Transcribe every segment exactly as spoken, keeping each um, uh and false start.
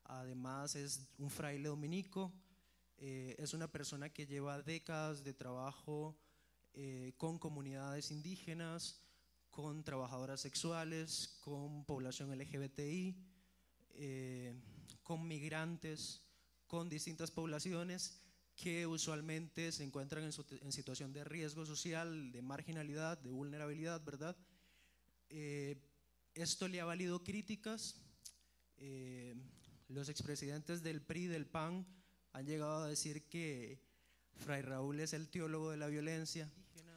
Además es un fraile dominico, eh, es una persona que lleva décadas de trabajo eh, con comunidades indígenas, con trabajadoras sexuales, con población L G B T I, eh, con migrantes, con distintas poblaciones que usualmente se encuentran en, su, en situación de riesgo social, de marginalidad, de vulnerabilidad, ¿verdad? Eh, esto le ha valido críticas. Eh, los expresidentes del P R I, del P A N, han llegado a decir que Fray Raúl es el teólogo de la violencia.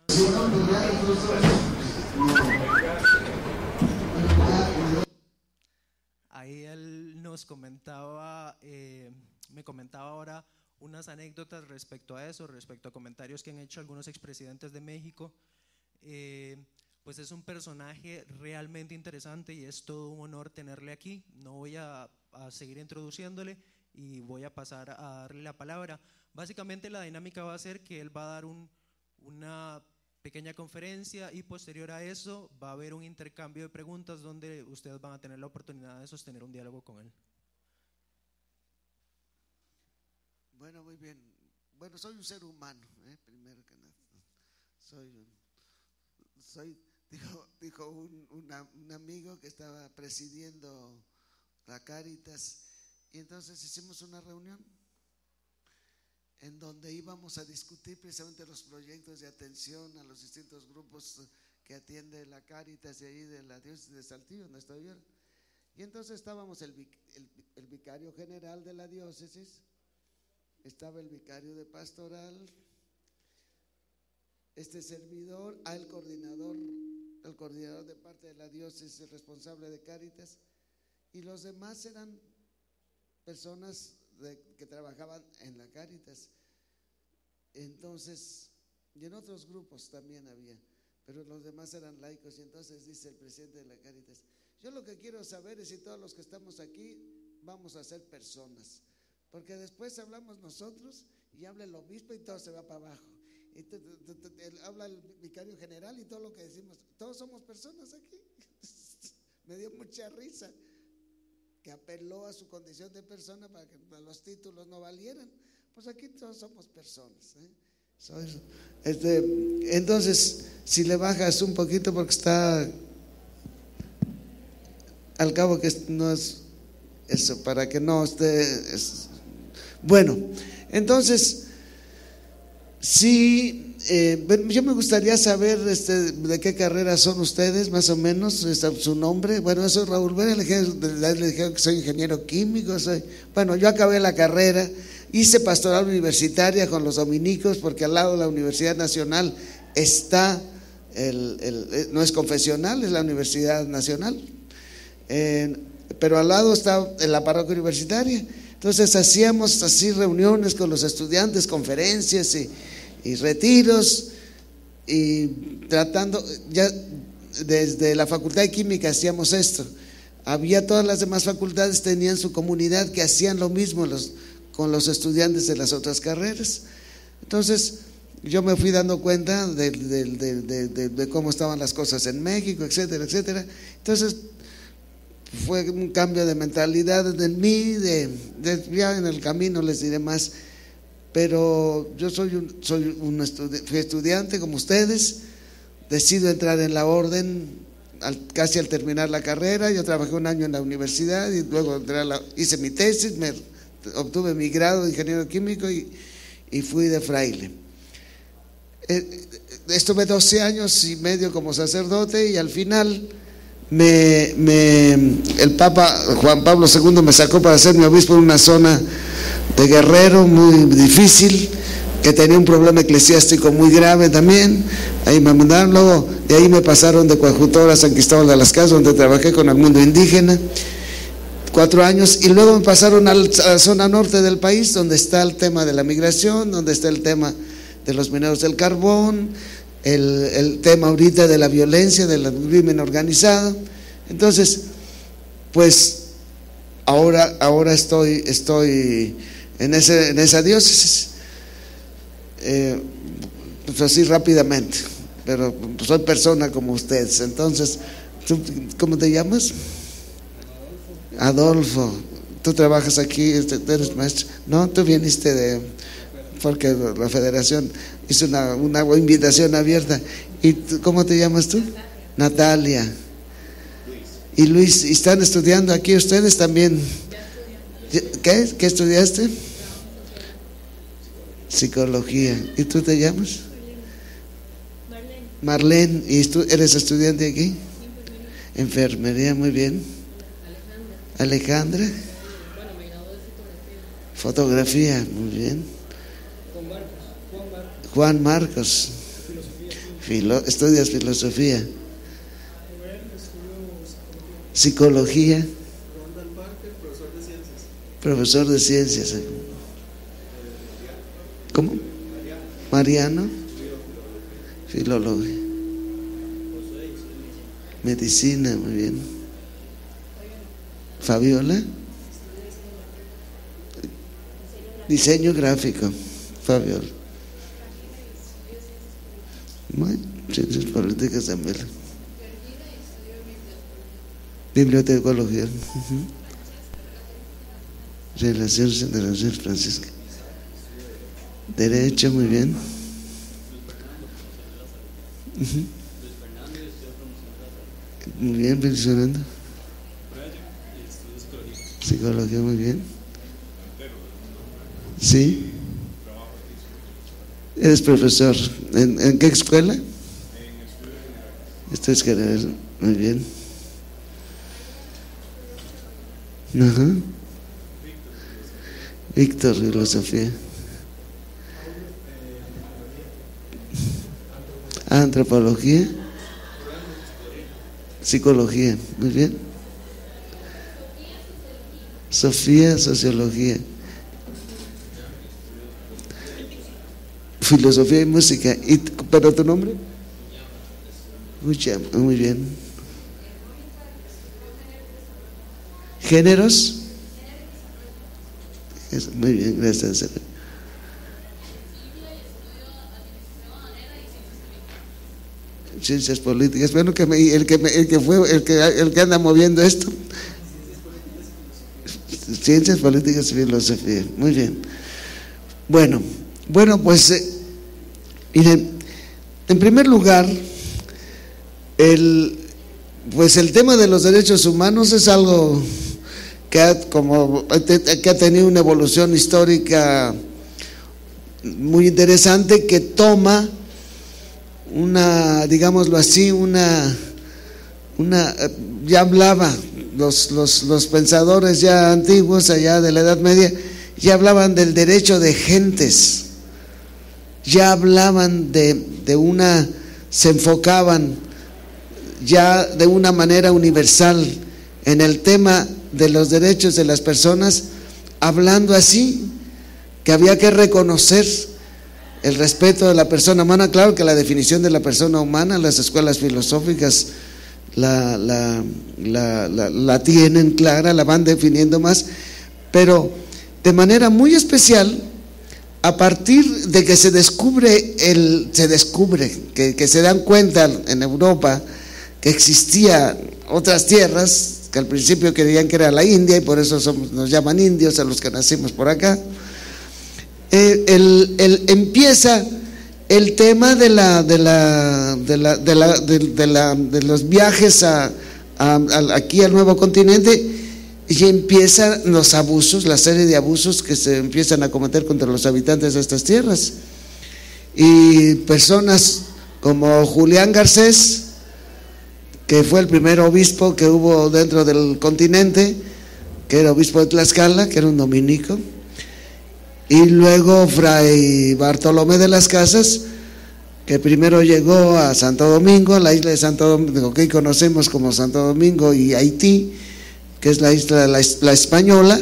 Ahí él nos comentaba, eh, me comentaba ahora unas anécdotas respecto a eso, respecto a comentarios que han hecho algunos expresidentes de México. Eh, pues es un personaje realmente interesante y es todo un honor tenerle aquí. No voy a, a seguir introduciéndole y voy a pasar a darle la palabra. Básicamente la dinámica va a ser que él va a dar un, una pequeña conferencia y posterior a eso va a haber un intercambio de preguntas donde ustedes van a tener la oportunidad de sostener un diálogo con él. Bueno, muy bien. Bueno, soy un ser humano, ¿eh? Primero que nada. Soy un, soy, dijo, dijo un, una, un amigo que estaba presidiendo la Cáritas, y entonces hicimos una reunión en donde íbamos a discutir precisamente los proyectos de atención a los distintos grupos que atiende la Cáritas de ahí de la diócesis de Saltillo, donde estoy yo. Y entonces estábamos el, el, el vicario general de la diócesis, estaba el vicario de pastoral, este servidor, ah, el coordinador, el coordinador de parte de la diócesis, el responsable de Cáritas, y los demás eran personas de, que trabajaban en la Cáritas. Entonces, y en otros grupos también había, pero los demás eran laicos. Y entonces dice el presidente de la Cáritas: yo lo que quiero saber es si todos los que estamos aquí vamos a ser personas, porque después hablamos nosotros y habla el obispo y todo se va para abajo. Y te, te, te, te, habla el vicario general y todo lo que decimos, todos somos personas aquí. Me dio mucha risa que apeló a su condición de persona para que los títulos no valieran. Pues aquí todos somos personas, ¿eh? Soy, este, entonces, si le bajas un poquito porque está al cabo que no es eso, para que no esté es, bueno, entonces sí, eh, yo me gustaría saber este, de qué carrera son ustedes, más o menos, su nombre. Bueno, eso es Raúl Vera, le dijeron que soy ingeniero químico, soy, bueno, yo acabé la carrera, hice pastoral universitaria con los dominicos, porque al lado de la Universidad Nacional está, el, el, no es confesional, es la Universidad Nacional, eh, pero al lado está en la parroquia universitaria. Entonces hacíamos así reuniones con los estudiantes, conferencias y, y retiros, y tratando, ya desde la Facultad de Química hacíamos esto. Había todas las demás facultades, tenían su comunidad que hacían lo mismo los, con los estudiantes de las otras carreras. Entonces yo me fui dando cuenta de, de, de, de, de, de cómo estaban las cosas en México, etcétera, etcétera. Entonces fue un cambio de mentalidad en mí, de, de, ya en el camino les diré más, pero yo soy un, soy un estudi fui estudiante como ustedes, decido entrar en la orden al, casi al terminar la carrera. Yo trabajé un año en la universidad y luego entré a la, hice mi tesis, me, obtuve mi grado de ingeniero químico y, y fui de fraile. Eh, estuve doce años y medio como sacerdote y al final Me, me, el Papa Juan Pablo segundo me sacó para ser mi obispo en una zona de Guerrero muy difícil, que tenía un problema eclesiástico muy grave también. Ahí me mandaron, luego de ahí me pasaron de coadjutor a San Cristóbal de las Casas, donde trabajé con el mundo indígena cuatro años, y luego me pasaron a la zona norte del país, donde está el tema de la migración, donde está el tema de los mineros del carbón, El, el tema ahorita de la violencia, del crimen organizado. Entonces, pues ahora, ahora estoy, estoy en, ese, en esa diócesis, eh, pues así rápidamente, pero soy persona como ustedes. Entonces, ¿tú, cómo te llamas? Adolfo. tú trabajas aquí, este, eres maestro. No, tú viniste de, porque la federación hizo una, una invitación abierta. ¿Y tú, cómo te llamas tú? Natalia. Y Luis, ¿y están estudiando aquí ustedes también? ¿Qué? ¿Qué estudiaste? Psicología. ¿Y tú te llamas? Marlene. ¿Y tú eres estudiante aquí? Enfermería, muy bien. Alejandra. Fotografía, muy bien. Juan Marcos. Filo, estudias filosofía. Psicología. Profesor de ciencias. ¿Cómo? Mariano. Filología. Medicina, muy bien. Fabiola. Diseño gráfico. Fabiola. Bueno, ciencias políticas también. Bibliotecología. Uh-huh. Relaciones internacionales, Francisca. Derecho, muy bien. Uh-huh. Muy bien, Fernando. Psicología, muy bien. Sí. Eres profesor. ¿En, en qué escuela? Estudios generales, muy bien. Ajá. Víctor, filosofía. Antropología. Psicología, muy bien. Sofía, sociología. Filosofía y música. ¿Y, pero tu nombre? Mucha, muy bien. ¿Géneros? Muy bien, gracias. Ciencias políticas. Bueno, que me, el que me, el que fue el que el que anda moviendo esto. Ciencias políticas y filosofía. Muy bien. Bueno, bueno, pues eh, miren, en primer lugar, el pues el tema de los derechos humanos es algo que ha, como, que ha tenido una evolución histórica muy interesante, que toma una, digámoslo así, una, una ya hablaba, los, los, los pensadores ya antiguos, allá de la Edad Media, ya hablaban del derecho de gentes, ya hablaban de, de una, se enfocaban ya de una manera universal en el tema de los derechos de las personas, hablando así, que había que reconocer el respeto de la persona humana. Claro que la definición de la persona humana, las escuelas filosóficas la, la, la, la, la tienen clara, la van definiendo más, pero de manera muy especial, a partir de que se descubre, el, se descubre que, que se dan cuenta en Europa que existían otras tierras, que al principio creían que era la India y por eso somos, nos llaman indios a los que nacimos por acá. Eh, el, el, empieza el tema de la de la de la de la de, de, la, de los viajes a, a, a aquí al nuevo continente, y empiezan los abusos, la serie de abusos que se empiezan a cometer contra los habitantes de estas tierras, y personas como Julián Garcés, que fue el primer obispo que hubo dentro del continente, que era obispo de Tlaxcala, que era un dominico, y luego Fray Bartolomé de las Casas, que primero llegó a Santo Domingo, a la isla de Santo Domingo, que hoy conocemos como Santo Domingo y Haití, que es la isla de la, la Española.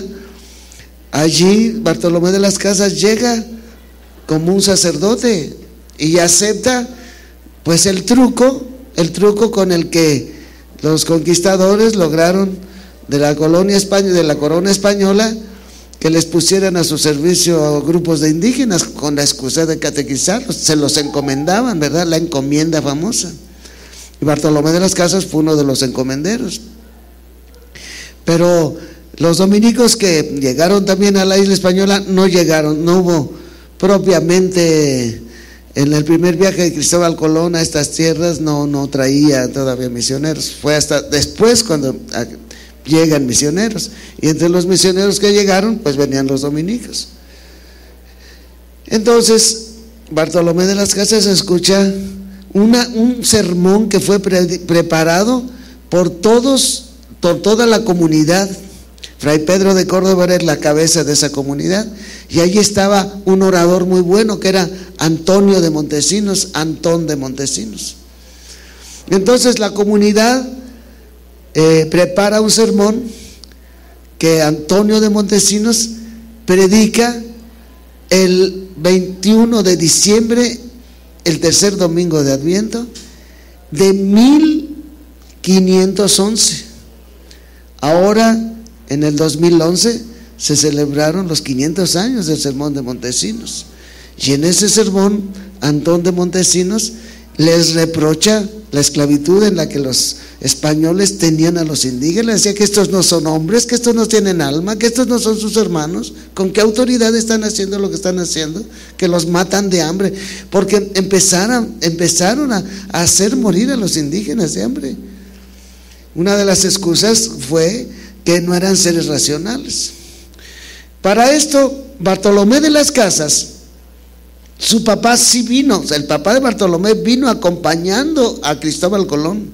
Allí Bartolomé de las Casas llega como un sacerdote y acepta pues el truco, el truco con el que los conquistadores lograron de la colonia española, de la corona española, que les pusieran a su servicio grupos de indígenas con la excusa de catequizarlos, se los encomendaban, ¿verdad? La encomienda famosa. Y Bartolomé de las Casas fue uno de los encomenderos. Pero Los dominicos que llegaron también a la isla española no llegaron, no hubo propiamente en el primer viaje de Cristóbal Colón a estas tierras, no, no traía todavía misioneros. Fue hasta después cuando llegan misioneros, y entre los misioneros que llegaron pues venían los dominicos. Entonces Bartolomé de las Casas escucha una, un sermón que fue pre, preparado por todos, por toda la comunidad. Fray Pedro de Córdoba era la cabeza de esa comunidad, y allí estaba un orador muy bueno que era Antonio de Montesinos, Antón de Montesinos. Entonces la comunidad eh, prepara un sermón que Antonio de Montesinos predica el veintiuno de diciembre, el tercer domingo de Adviento de mil quinientos once. Ahora en el dos mil once se celebraron los quinientos años del sermón de Montesinos, y en ese sermón Antón de Montesinos les reprocha la esclavitud en la que los españoles tenían a los indígenas. Decía que estos no son hombres, que estos no tienen alma, que estos no son sus hermanos. ¿Con qué autoridad están haciendo lo que están haciendo? Que los matan de hambre, porque empezaron, empezaron a, a hacer morir a los indígenas de hambre. Una de las excusas fue que no eran seres racionales. Para esto Bartolomé de las Casas, su papá sí vino, o sea, el papá de Bartolomé vino acompañando a Cristóbal Colón.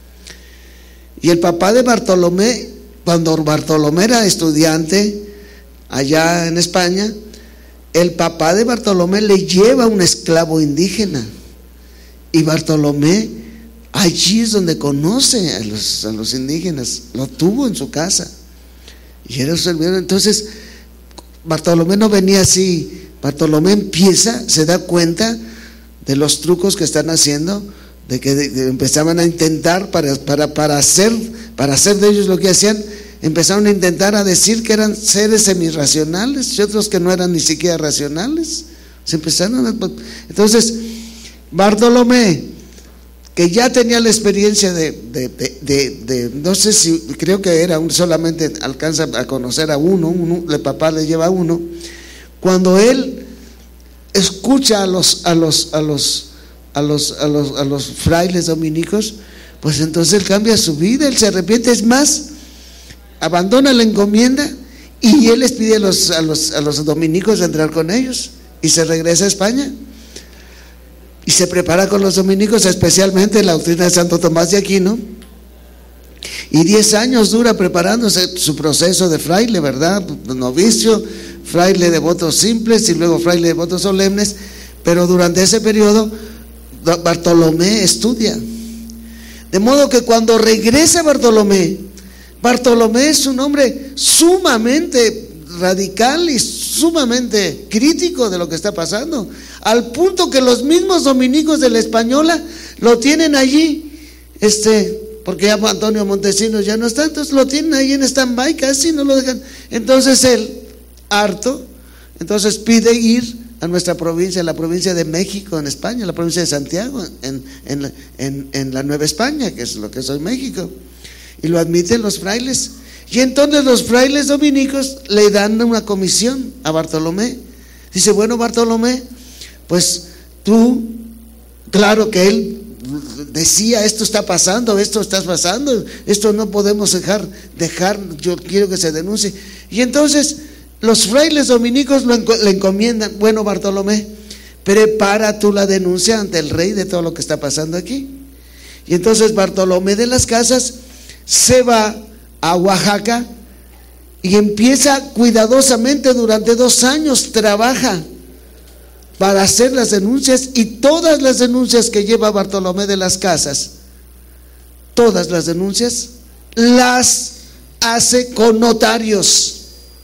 Y el papá de Bartolomé, cuando Bartolomé era estudiante allá en España, el papá de Bartolomé le lleva un esclavo indígena, y Bartolomé allí es donde conoce a los, a los indígenas, lo tuvo en su casa y era su servidor. Entonces Bartolomé no venía así. Bartolomé empieza, se da cuenta de los trucos que están haciendo, de que, de, de empezaban a intentar para, para, para, hacer, para hacer de ellos lo que hacían. Empezaron a intentar a decir que eran seres semirracionales y otros que no eran ni siquiera racionales. Se empezaron a, entonces Bartolomé, que ya tenía la experiencia de, de, de, de, de no sé si, creo que era un, solamente alcanza a conocer a uno, uno, el papá le lleva a uno. Cuando él escucha a los a los a los a los a los a los frailes dominicos, pues entonces él cambia su vida, él se arrepiente, es más, abandona la encomienda, y él les pide a los a los a los dominicos de entrar con ellos, y se regresa a España y se prepara con los dominicos, especialmente la doctrina de Santo Tomás de Aquino, y diez años dura preparándose su proceso de fraile, ¿verdad? Novicio, fraile de votos simples y luego fraile de votos solemnes. Pero durante ese periodo Bartolomé estudia, de modo que cuando regresa Bartolomé, Bartolomé es un hombre sumamente radical y sumamente crítico de lo que está pasando, al punto que los mismos dominicos de la Española lo tienen allí, este, porque ya Antonio Montesinos ya no está, entonces lo tienen ahí en stand-by, casi no lo dejan. Entonces él, harto, entonces pide ir a nuestra provincia, la provincia de México en España, la provincia de Santiago en, en, en, en la Nueva España, que es lo que es hoy México, y lo admiten los frailes. Y entonces los frailes dominicos le dan una comisión a Bartolomé. Dice: bueno, Bartolomé, pues tú, claro que él decía, esto está pasando, esto está pasando, esto no podemos dejar, dejar, yo quiero que se denuncie. Y entonces los frailes dominicos lo, le encomiendan: bueno, Bartolomé, prepara tú la denuncia ante el rey de todo lo que está pasando aquí. Y entonces Bartolomé de las Casas se va a Oaxaca y empieza cuidadosamente, durante dos años trabaja para hacer las denuncias, y todas las denuncias que lleva Bartolomé de las Casas, todas las denuncias las hace con notarios.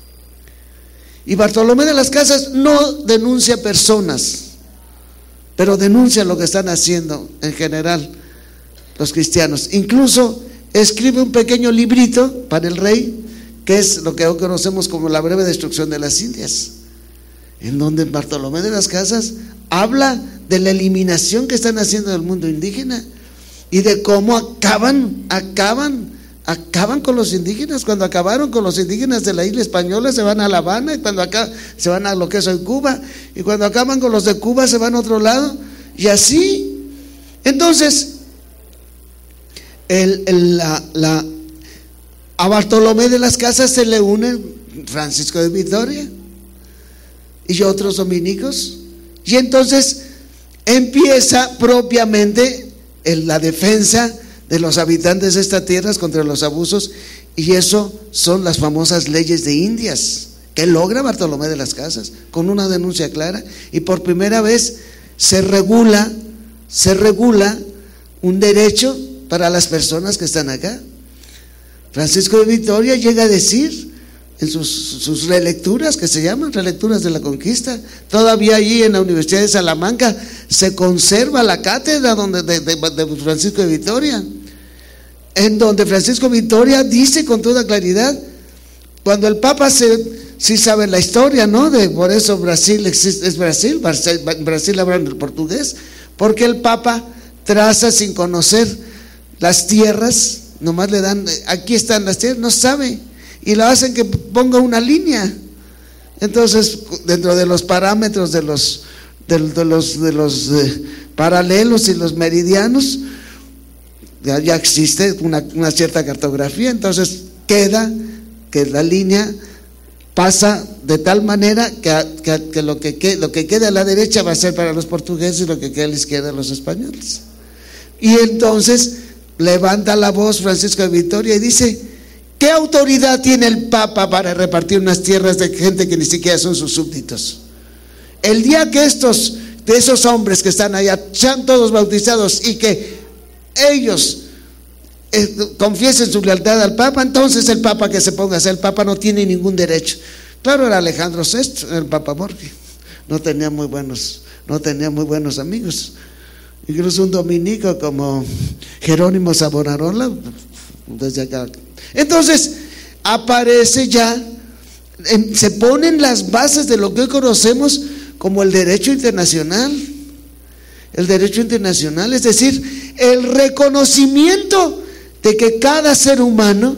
Y Bartolomé de las Casas no denuncia personas, pero denuncia lo que están haciendo en general los cristianos. Incluso escribe un pequeño librito para el rey, que es lo que hoy conocemos como la breve destrucción de las Indias, en donde Bartolomé de las Casas habla de la eliminación que están haciendo del mundo indígena y de cómo acaban, acaban acaban con los indígenas. Cuando acabaron con los indígenas de la isla española, se van a La Habana, y cuando acá se van a lo que es hoy Cuba, y cuando acaban con los de Cuba se van a otro lado, y así. Entonces el, el, la, la, a Bartolomé de las Casas se le une Francisco de Vitoria y otros dominicos, y entonces empieza propiamente en la defensa de los habitantes de estas tierras contra los abusos, y eso son las famosas leyes de Indias que logra Bartolomé de las Casas con una denuncia clara, y por primera vez se regula se regula un derecho para las personas que están acá. Francisco de Vitoria llega a decir en sus, sus relecturas, que se llaman relecturas de la conquista, todavía allí en la Universidad de Salamanca se conserva la cátedra donde, de, de, de Francisco de Vitoria, en donde Francisco de Vitoria dice con toda claridad, cuando el Papa se, sí sabe la historia, ¿no? De, por eso Brasil existe, es Brasil, Brasil habla en el portugués, porque el Papa traza sin conocer las tierras, nomás le dan, aquí están las tierras, no sabe, y lo hacen que ponga una línea. Entonces, dentro de los parámetros de los de, de los de los eh, paralelos y los meridianos, ya, ya existe una, una cierta cartografía. Entonces queda que la línea pasa de tal manera que, que, que, lo, que, que lo que queda a la derecha va a ser para los portugueses y lo que queda a la izquierda los españoles. Y entonces levanta la voz Francisco de Vitoria y dice: ¿qué autoridad tiene el Papa para repartir unas tierras de gente que ni siquiera son sus súbditos? El día que estos, de esos hombres que están allá, sean todos bautizados y que ellos eh, confiesen su lealtad al Papa, entonces el Papa que se ponga a ser el Papa no tiene ningún derecho. Claro, era Alejandro sexto, el Papa Borgia, no tenía muy buenos, no tenía muy buenos amigos. Incluso un dominico como Jerónimo Savonarola, desde acá. Entonces aparece ya, se ponen las bases de lo que hoy conocemos como el derecho internacional. El derecho internacional, es decir, el reconocimiento de que cada ser humano,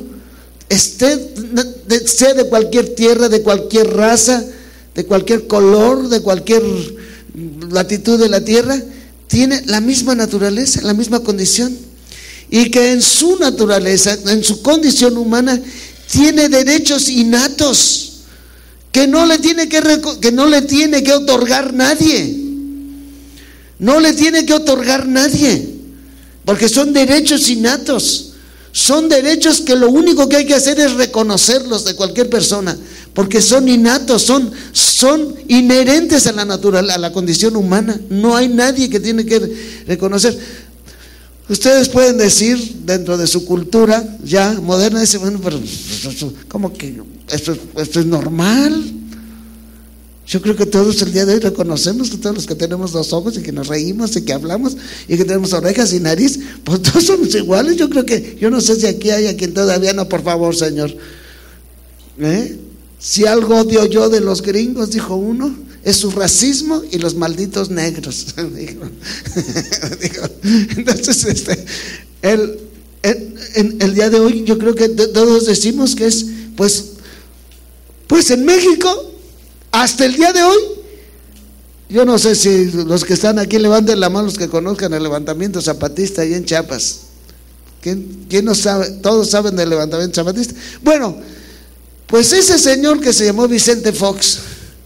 esté, sea de cualquier tierra, de cualquier raza, de cualquier color, de cualquier latitud de la tierra, tiene la misma naturaleza, la misma condición, y que en su naturaleza, en su condición humana, tiene derechos innatos que no le tiene que, que no le tiene que otorgar nadie, no le tiene que otorgar nadie, porque son derechos innatos, son derechos que lo único que hay que hacer es reconocerlos de cualquier persona, porque son innatos, son, son inherentes a la natural, a la condición humana. No hay nadie que tiene que reconocer. Ustedes pueden decir dentro de su cultura ya moderna, dice, bueno, pero ¿cómo que esto, esto es normal? Yo creo que todos el día de hoy reconocemos que todos los que tenemos dos ojos y que nos reímos y que hablamos y que tenemos orejas y nariz, pues todos somos iguales. Yo creo que, yo no sé si aquí hay a quien todavía no, por favor, Señor. ¿Eh? Si algo odio yo de los gringos, dijo uno, es su racismo y los malditos negros. dijo, dijo. Entonces, este, el, el, el, el día de hoy yo creo que todos decimos que es, pues, pues en México, hasta el día de hoy, yo no sé si los que están aquí levanten la mano, los que conozcan el levantamiento zapatista ahí en Chiapas. ¿Quién, quién no sabe? Todos saben del levantamiento zapatista. Bueno, pues ese señor que se llamó Vicente Fox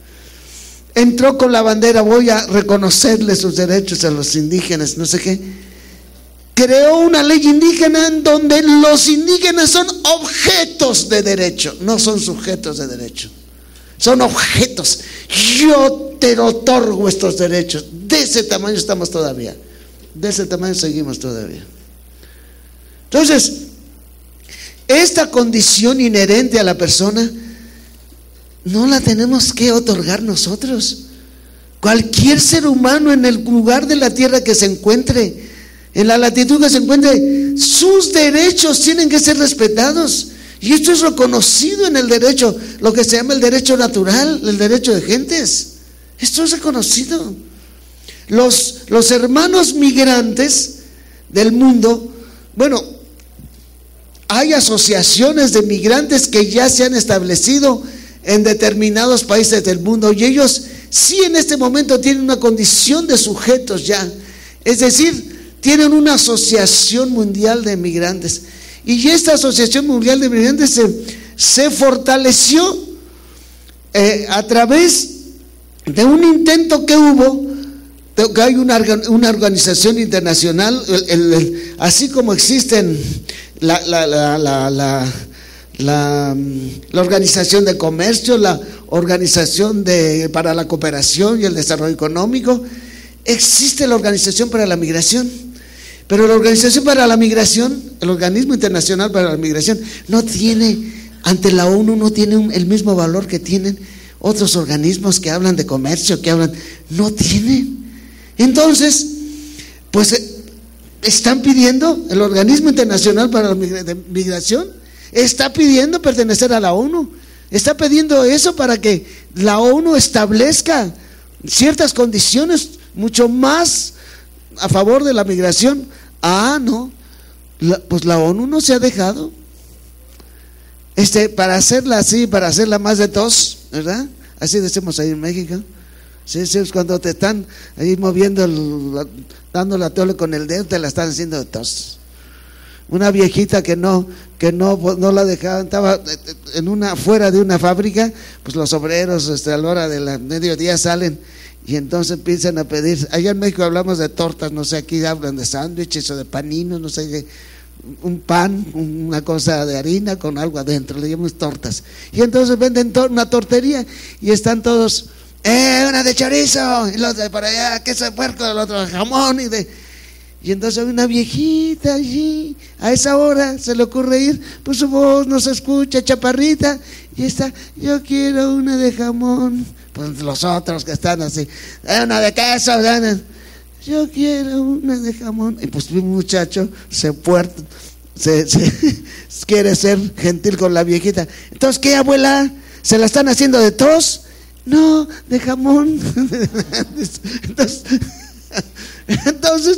entró con la bandera, voy a reconocerle sus derechos a los indígenas, no sé qué. Creó una ley indígena en donde los indígenas son objetos de derecho, no son sujetos de derecho, son objetos. Yo te otorgo estos derechos. De ese tamaño estamos todavía, de ese tamaño seguimos todavía. Entonces, esta condición inherente a la persona no la tenemos que otorgar nosotros. Cualquier ser humano en el lugar de la tierra que se encuentre, en la latitud que se encuentre, sus derechos tienen que ser respetados. Y esto es reconocido en el derecho, lo que se llama el derecho natural, el derecho de gentes. Esto es reconocido. Los, los hermanos migrantes del mundo, bueno, hay asociaciones de migrantes que ya se han establecido en determinados países del mundo, y ellos sí en este momento tienen una condición de sujetos ya, es decir, tienen una asociación mundial de migrantes, y esta asociación mundial de migrantes se, se fortaleció eh, a través de un intento que hubo, que hay una, una organización internacional, el, el, el, así como existen la, la, la, la, la La, la Organización de Comercio, la Organización de, para la Cooperación y el Desarrollo Económico, existe la Organización para la Migración, pero la Organización para la Migración, el Organismo Internacional para la Migración, no tiene, ante la ONU no tiene un, el mismo valor que tienen otros organismos que hablan de comercio, que hablan, no tienen. Entonces, pues están pidiendo, el Organismo Internacional para la Migración está pidiendo pertenecer a la ONU, está pidiendo eso para que la ONU establezca ciertas condiciones mucho más a favor de la migración. Ah, no, la, pues la ONU no se ha dejado, este, para hacerla así, para hacerla más de tos, ¿verdad? Así decimos ahí en México. Sí, sí, cuando te están ahí moviendo, el, dando la tole con el dedo, te la están haciendo de tos. Una viejita que no que no, no la dejaban, estaba en una fuera de una fábrica, pues los obreros este, a la hora del mediodía salen y entonces empiezan a pedir. Allá en México hablamos de tortas, no sé, aquí hablan de sándwiches o de paninos, no sé, un pan, una cosa de harina con algo adentro, le llamamos tortas. Y entonces venden to una tortería y están todos, eh, una de chorizo, y los de por allá, queso de puerco, el otro jamón y de... Y entonces hay una viejita allí, a esa hora se le ocurre ir, pues su voz no se escucha, chaparrita, y está, yo quiero una de jamón. Pues los otros que están así, una de queso, yo quiero una de jamón. Y pues un muchacho se puerta, se, se quiere ser gentil con la viejita. Entonces, ¿qué, abuela? ¿Se la están haciendo de tos? No, de jamón. Entonces, entonces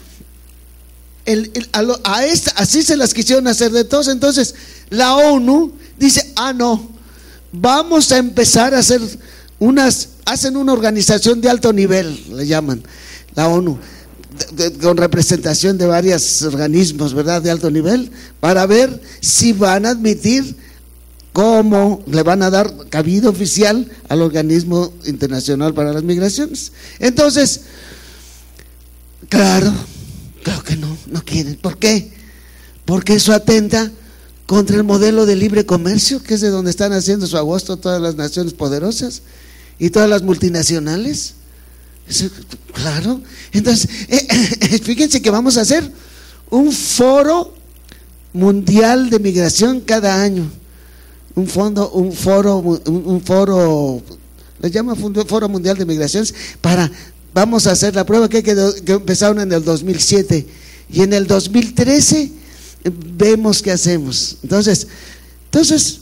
El, el, a, lo, a esta, así se las quisieron hacer de todos. Entonces la ONU dice, ah no, vamos a empezar a hacer unas, hacen una organización de alto nivel, le llaman la ONU, de, de, con representación de varios organismos, ¿verdad?, de alto nivel, para ver si van a admitir, cómo le van a dar cabida oficial al Organismo Internacional para las Migraciones. Entonces, claro, claro que no, no quieren. ¿Por qué? Porque eso atenta contra el modelo de libre comercio, que es de donde están haciendo su agosto todas las naciones poderosas y todas las multinacionales. Eso, claro. Entonces, eh, eh, fíjense que vamos a hacer un foro mundial de migración cada año. Un fondo, un foro, un, un foro, le llama Foro Mundial de Migraciones, para... Vamos a hacer la prueba que, que, que empezaron en el dos mil siete y en el dos mil trece vemos qué hacemos. Entonces, entonces,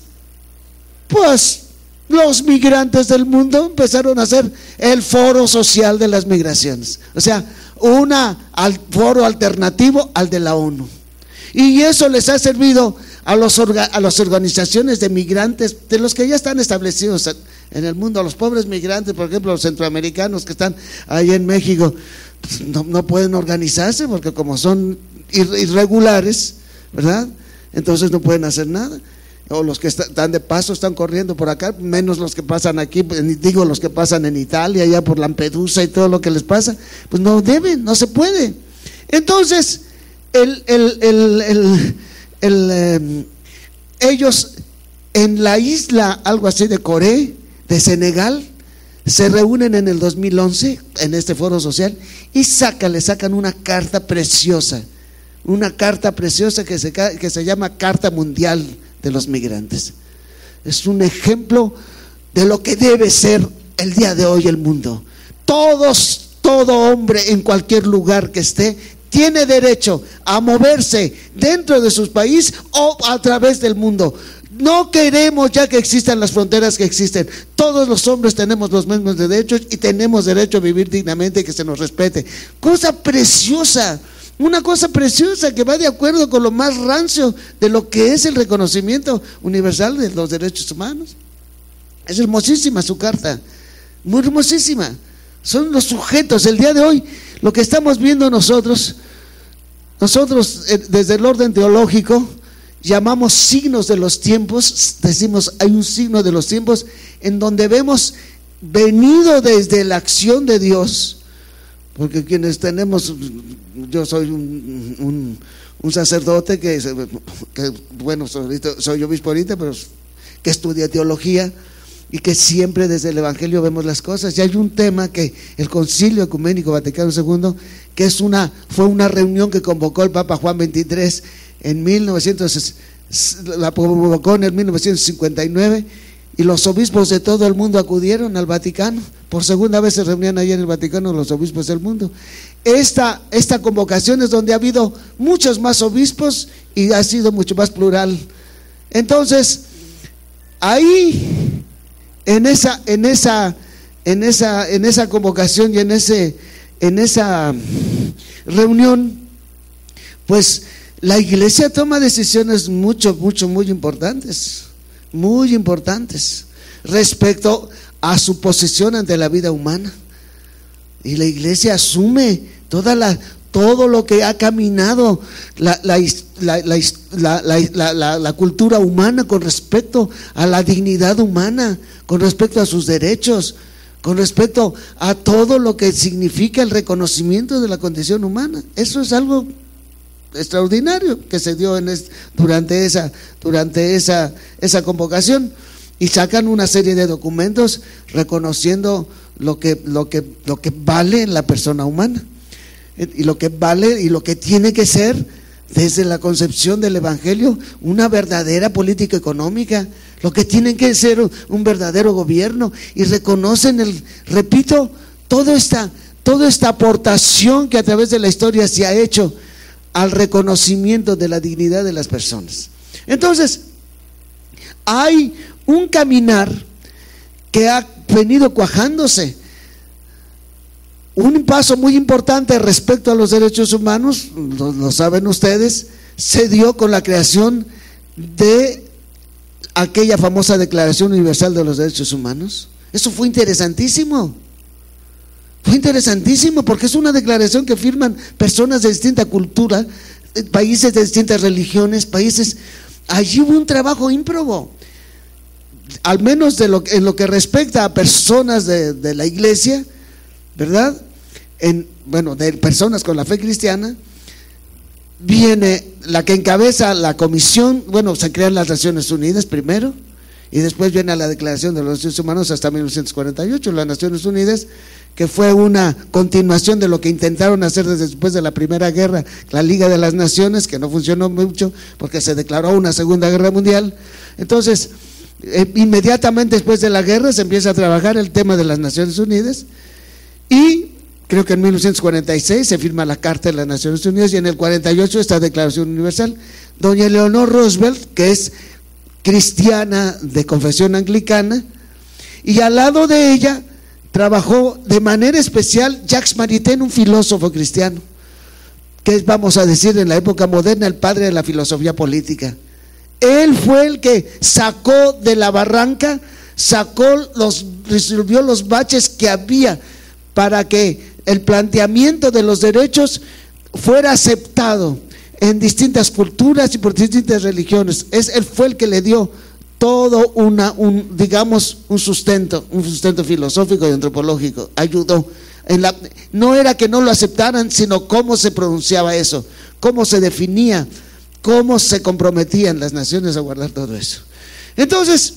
pues los migrantes del mundo empezaron a hacer el foro social de las migraciones, o sea, una al foro alternativo al de la ONU. Y eso les ha servido a, los orga, a las organizaciones de migrantes, de los que ya están establecidos en el mundo, a los pobres migrantes, por ejemplo, los centroamericanos que están ahí en México, pues no, no pueden organizarse porque como son irregulares, ¿verdad? Entonces no pueden hacer nada. O los que están de paso, están corriendo por acá, menos los que pasan aquí, digo los que pasan en Italia, allá por Lampedusa y todo lo que les pasa, pues no deben, no se puede. Entonces, el, el, el, el, el, eh, ellos en la isla, algo así de Corea, de Senegal, se reúnen en el dos mil once en este foro social y sacan, le sacan una carta preciosa, una carta preciosa que se, que se llama Carta Mundial de los Migrantes. Es un ejemplo de lo que debe ser el día de hoy el mundo. Todos, todo hombre en cualquier lugar que esté tiene derecho a moverse dentro de su país o a través del mundo. No queremos ya que existan las fronteras que existen. Todos los hombres tenemos los mismos derechos y tenemos derecho a vivir dignamente y que se nos respete. Cosa preciosa. Una cosa preciosa que va de acuerdo con lo más rancio de lo que es el reconocimiento universal de los derechos humanos. Es hermosísima su carta, muy hermosísima. Son los sujetos. El día de hoy, lo que estamos viendo nosotros, nosotros desde el orden teológico, llamamos signos de los tiempos. Decimos, hay un signo de los tiempos en donde vemos venido desde la acción de Dios. Porque quienes tenemos, yo soy un, un, un sacerdote que, que bueno, soy, soy obispo ahorita, pero que estudia teología y que siempre desde el Evangelio vemos las cosas. Y hay un tema que el Concilio Ecuménico Vaticano segundo, que es una, fue una reunión que convocó el Papa Juan veintitrés en mil novecientos, la convocó en el mil novecientos cincuenta y nueve, y los obispos de todo el mundo acudieron al Vaticano. Por segunda vez se reunían ahí en el Vaticano los obispos del mundo. Esta, esta convocación es donde ha habido muchos más obispos y ha sido mucho más plural. Entonces, ahí, en esa, en esa, en esa, en esa convocación y en ese, en esa reunión, pues la Iglesia toma decisiones mucho, mucho, muy importantes. Muy importantes respecto a su posición ante la vida humana, y la Iglesia asume toda la, todo lo que ha caminado la, la, la, la, la, la, la cultura humana con respecto a la dignidad humana, con respecto a sus derechos, con respecto a todo lo que significa el reconocimiento de la condición humana. Eso es algo extraordinario que se dio en este, durante esa durante esa esa convocación, y sacan una serie de documentos reconociendo lo que lo que lo que vale en la persona humana, y lo que vale y lo que tiene que ser desde la concepción del Evangelio una verdadera política económica, lo que tiene que ser un verdadero gobierno, y reconocen el, repito, toda esta toda esta aportación que a través de la historia se ha hecho al reconocimiento de la dignidad de las personas. Entonces, hay un caminar que ha venido cuajándose. Un paso muy importante respecto a los derechos humanos, lo, lo saben ustedes, se dio con la creación de aquella famosa Declaración Universal de los Derechos Humanos. Eso fue interesantísimo. Fue interesantísimo porque es una declaración que firman personas de distinta cultura, países de distintas religiones, países. Allí hubo un trabajo ímprobo, al menos de lo, en lo que respecta a personas de, de la Iglesia, ¿verdad? En, bueno, de personas con la fe cristiana. Viene la que encabeza la comisión, bueno, se crean las Naciones Unidas primero, y después viene la Declaración de los Derechos Humanos hasta mil novecientos cuarenta y ocho, las Naciones Unidas, que fue una continuación de lo que intentaron hacer desde después de la Primera Guerra, la Liga de las Naciones, que no funcionó mucho porque se declaró una Segunda Guerra Mundial. Entonces, eh, inmediatamente después de la guerra se empieza a trabajar el tema de las Naciones Unidas, y creo que en mil novecientos cuarenta y seis se firma la Carta de las Naciones Unidas, y en el cuarenta y ocho esta Declaración Universal. Doña Eleanor Roosevelt, que es cristiana de confesión anglicana, y al lado de ella trabajó de manera especial Jacques Maritain, un filósofo cristiano, que es, vamos a decir, en la época moderna el padre de la filosofía política. Él fue el que sacó de la barranca, sacó los, resolvió los baches que había para que el planteamiento de los derechos fuera aceptado en distintas culturas y por distintas religiones. Es, él fue el que le dio todo una, un, digamos, un sustento, un sustento filosófico y antropológico. Ayudó. En la, no era que no lo aceptaran, sino cómo se pronunciaba eso, cómo se definía, cómo se comprometían las naciones a guardar todo eso. Entonces,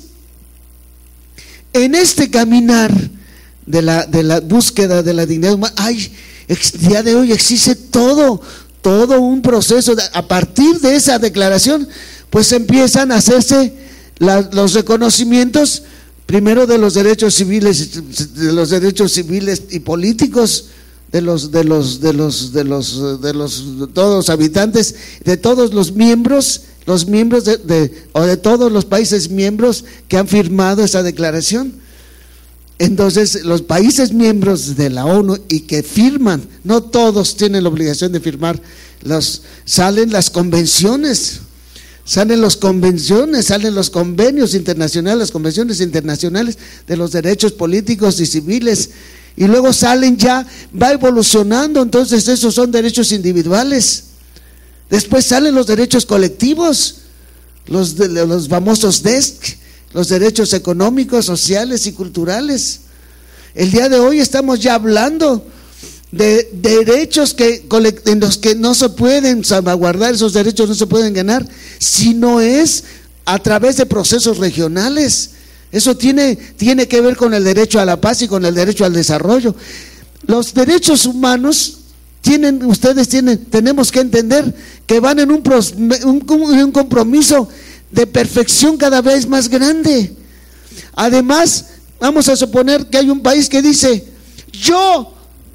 en este caminar de la, de la búsqueda de la dignidad humana, ay, el día de hoy existe todo, todo un proceso. De, a partir de esa declaración, pues empiezan a hacerse La, los reconocimientos, primero de los derechos civiles, de los derechos civiles y políticos de los de los de los de los de los de todos los habitantes, de todos los miembros, los miembros de, de o de todos los países miembros que han firmado esa declaración. Entonces los países miembros de la ONU y que firman, no todos tienen la obligación de firmar, los, salen las convenciones, salen las convenciones, salen los convenios internacionales, las convenciones internacionales de los derechos políticos y civiles, y luego salen ya, va evolucionando, entonces esos son derechos individuales. Después salen los derechos colectivos, los, de, los famosos D E S C, los derechos económicos, sociales y culturales. El día de hoy estamos ya hablando de derechos que, en los que no se pueden salvaguardar, esos derechos no se pueden ganar, si no es a través de procesos regionales. Eso tiene, tiene que ver con el derecho a la paz y con el derecho al desarrollo. Los derechos humanos tienen, ustedes tienen, tenemos que entender que van en un, un, un compromiso de perfección cada vez más grande. Además, vamos a suponer que hay un país que dice: yo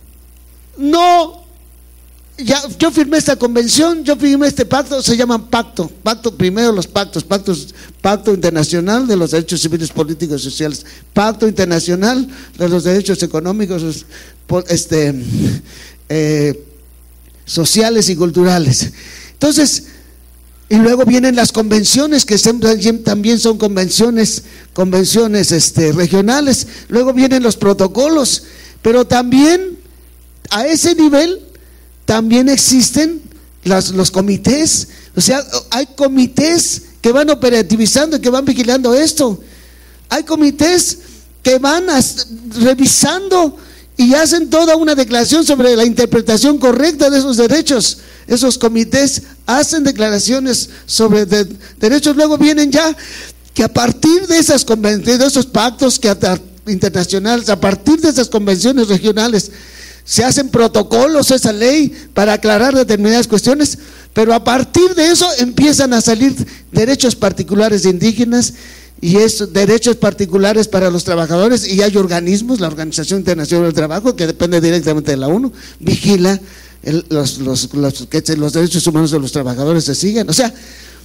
no, ya, yo firmé esta convención, yo firmé este pacto, se llaman pacto, pacto primero los pactos, pactos, pacto internacional de los derechos civiles, políticos y sociales, pacto internacional de los derechos económicos, este, eh, sociales y culturales. Entonces, y luego vienen las convenciones, que también son convenciones, convenciones este, regionales. Luego vienen los protocolos, pero también a ese nivel también existen las, los comités. O sea, hay comités que van operativizando y que van vigilando esto. Hay comités que van a, revisando y hacen toda una declaración sobre la interpretación correcta de esos derechos. Esos comités hacen declaraciones sobre de, derechos. Luego vienen ya que a partir de esas convenciones, de esos pactos que a, internacionales, a partir de esas convenciones regionales, se hacen protocolos, esa ley para aclarar determinadas cuestiones, pero a partir de eso empiezan a salir derechos particulares de indígenas y es derechos particulares para los trabajadores, y hay organismos, la Organización Internacional del Trabajo, que depende directamente de la ONU, vigila el, los, los, los, que los derechos humanos de los trabajadores se sigan. O sea,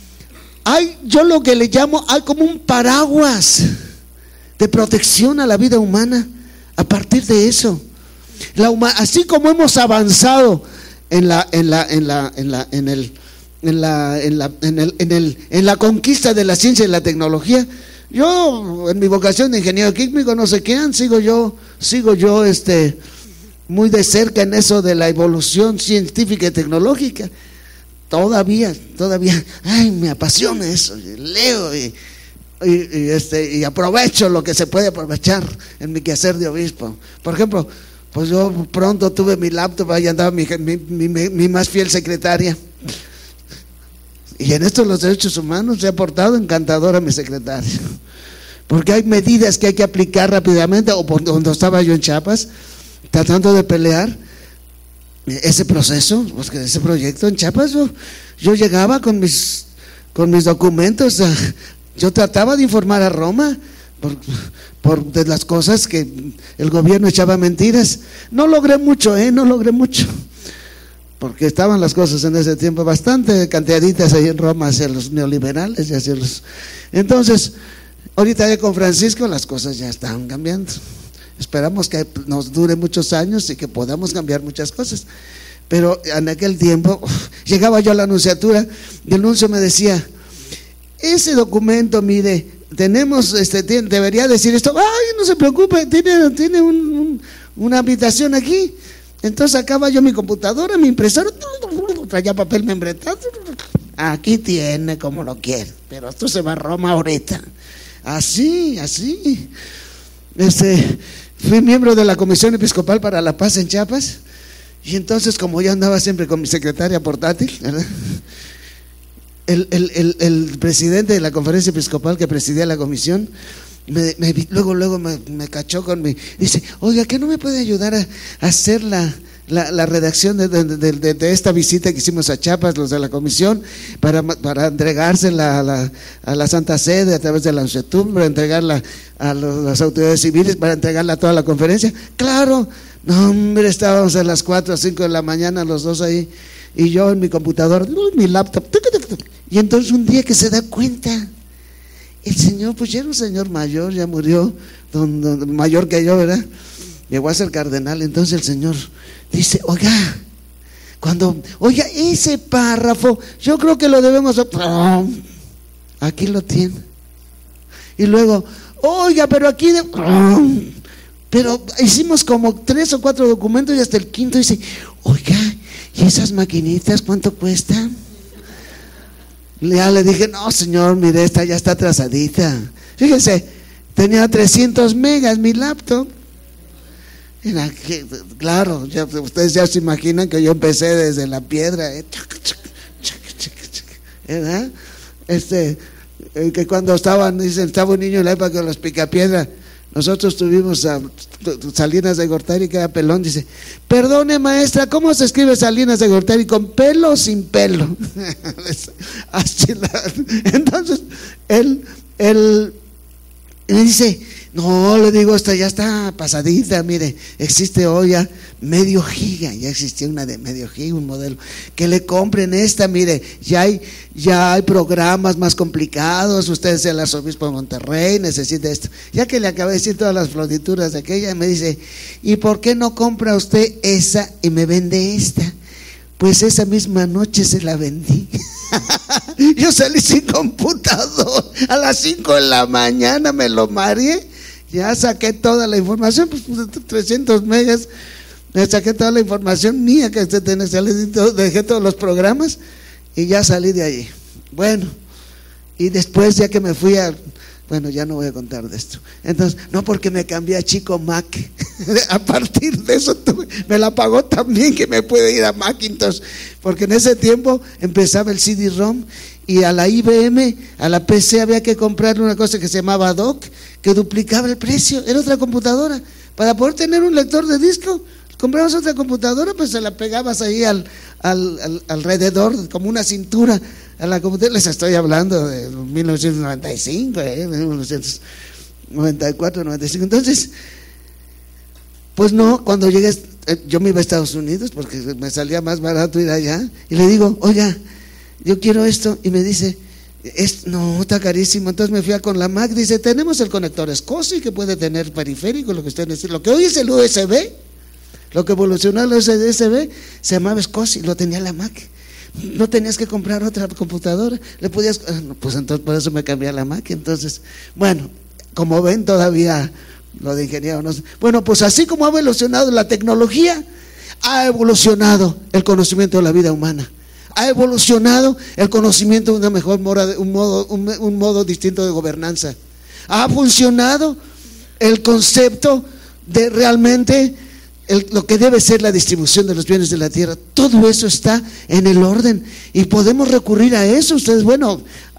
hay, yo lo que le llamo, hay como un paraguas de protección a la vida humana a partir de eso. La huma, así como hemos avanzado en la en la en la en la en el en la en la en el en el en la conquista de la ciencia y la tecnología, yo en mi vocación de ingeniero químico, no sé quién, sigo yo sigo yo este muy de cerca en eso de la evolución científica y tecnológica. Todavía, todavía, ay, me apasiona eso, leo y Y, y, este, y aprovecho lo que se puede aprovechar en mi quehacer de obispo. Por ejemplo, pues yo pronto tuve mi laptop, ahí andaba mi, mi, mi, mi más fiel secretaria, y en esto de los derechos humanos se ha portado encantadora mi secretaria, porque hay medidas que hay que aplicar rápidamente. O por donde estaba yo en Chiapas tratando de pelear ese proceso, pues que ese proyecto en Chiapas, yo, yo llegaba con mis, con mis documentos a, yo trataba de informar a Roma por, por de las cosas que el gobierno echaba mentiras. No logré mucho, ¿eh? No logré mucho, porque estaban las cosas en ese tiempo bastante canteaditas ahí en Roma hacia los neoliberales y hacia los... Entonces, ahorita ya con Francisco las cosas ya están cambiando. Esperamos que nos dure muchos años y que podamos cambiar muchas cosas. Pero en aquel tiempo, llegaba yo a la anunciatura y el nuncio me decía: ese documento, mire, tenemos, este, tiene, debería decir esto. Ay, no se preocupe, tiene, tiene un, un, una habitación aquí. Entonces sacaba yo mi computadora, mi impresora, traía papel membretado. Aquí tiene como lo quiere, pero esto se va a Roma ahorita. Así, así. Este, fui miembro de la Comisión Episcopal para la Paz en Chiapas, y entonces, como yo andaba siempre con mi secretaria portátil, ¿verdad? El, el, el, el presidente de la conferencia episcopal que presidía la comisión me, me, luego luego me, me cachó con mi, dice: oiga, ¿qué no me puede ayudar a, a hacer la, la, la redacción de, de, de, de, de esta visita que hicimos a Chiapas, los de la comisión, para, para entregársela a la, a la Santa Sede a través de la UNCETUM, para entregarla a los, las autoridades civiles, para entregarla a toda la conferencia? Claro. No, hombre, estábamos a las cuatro o cinco de la mañana los dos ahí, y yo en mi computadora, mi laptop, y entonces un día que se da cuenta, el señor, pues ya era un señor mayor, ya murió, don, don, mayor que yo, ¿verdad? Llegó a ser cardenal. Entonces el señor dice, oiga, cuando, oiga, ese párrafo, yo creo que lo debemos, aquí lo tiene. Y luego, oiga, pero aquí, de, pero hicimos como tres o cuatro documentos y hasta el quinto dice, oiga, ¿y esas maquinitas cuánto cuestan? Ya le dije, no señor, mire, esta ya está atrasadita. Fíjese, tenía trescientos megas mi laptop. Era que, claro, ya, ustedes ya se imaginan que yo empecé desde la piedra, ¿eh? ¿verdad? Este, que cuando estaban, dicen, estaba un niño en la época de los picapiedra. Nosotros tuvimos a Salinas de Gortari, que era pelón. Dice, perdone maestra, ¿cómo se escribe Salinas de Gortari? ¿Con pelo o sin pelo? Entonces él, él me dice, no, le digo, esta ya está pasadita. Mire, existe hoy ya medio giga, ya existía una de medio giga, un modelo, que le compren esta. Mire, ya hay, ya hay programas más complicados. Usted es el arzobispo de Monterrey, necesita esto. Ya que le acabé de decir todas las florituras de aquella, me dice, ¿y por qué no compra usted esa y me vende esta? Pues esa misma noche se la vendí. Yo salí sin computador a las cinco de la mañana, me lo mareé. Ya saqué toda la información, pues trescientos megas, me saqué toda la información mía que usted tiene, dejé todos los programas y ya salí de allí. Bueno, y después ya que me fui a, bueno, ya no voy a contar de esto. Entonces, no, porque me cambié a Chico Mac. A partir de eso tuve, me la pagó también que me pude ir a Macintosh, porque en ese tiempo empezaba el C D ROM y a la I B M, a la P C había que comprar una cosa que se llamaba Doc, que duplicaba el precio, era otra computadora. Para poder tener un lector de disco, comprabas otra computadora, pues se la pegabas ahí al, al, al alrededor, como una cintura a la computadora. Les estoy hablando de mil novecientos noventa y cinco, eh, mil novecientos noventa y cuatro, noventa y cinco. Entonces, pues no, cuando llegué, yo me iba a Estados Unidos porque me salía más barato ir allá, y le digo, oiga, yo quiero esto, y me dice, es, no, está carísimo. Entonces me fui a con la Mac, dice, tenemos el conector SCSI que puede tener periférico, lo que usted necesita, lo que hoy es el U S B, lo que evolucionó el U S B se llamaba SCSI, lo tenía la Mac. No tenías que comprar otra computadora, le podías, pues entonces por eso me cambié a la Mac. Entonces, bueno, como ven, todavía lo de ingeniero no sé. Bueno, pues así como ha evolucionado la tecnología, ha evolucionado el conocimiento de la vida humana, ha evolucionado el conocimiento de una mejor moda, un modo, un, un modo distinto de gobernanza, ha funcionado el concepto de realmente el, lo que debe ser la distribución de los bienes de la tierra. Todo eso está en el orden y podemos recurrir a eso. Ustedes, bueno,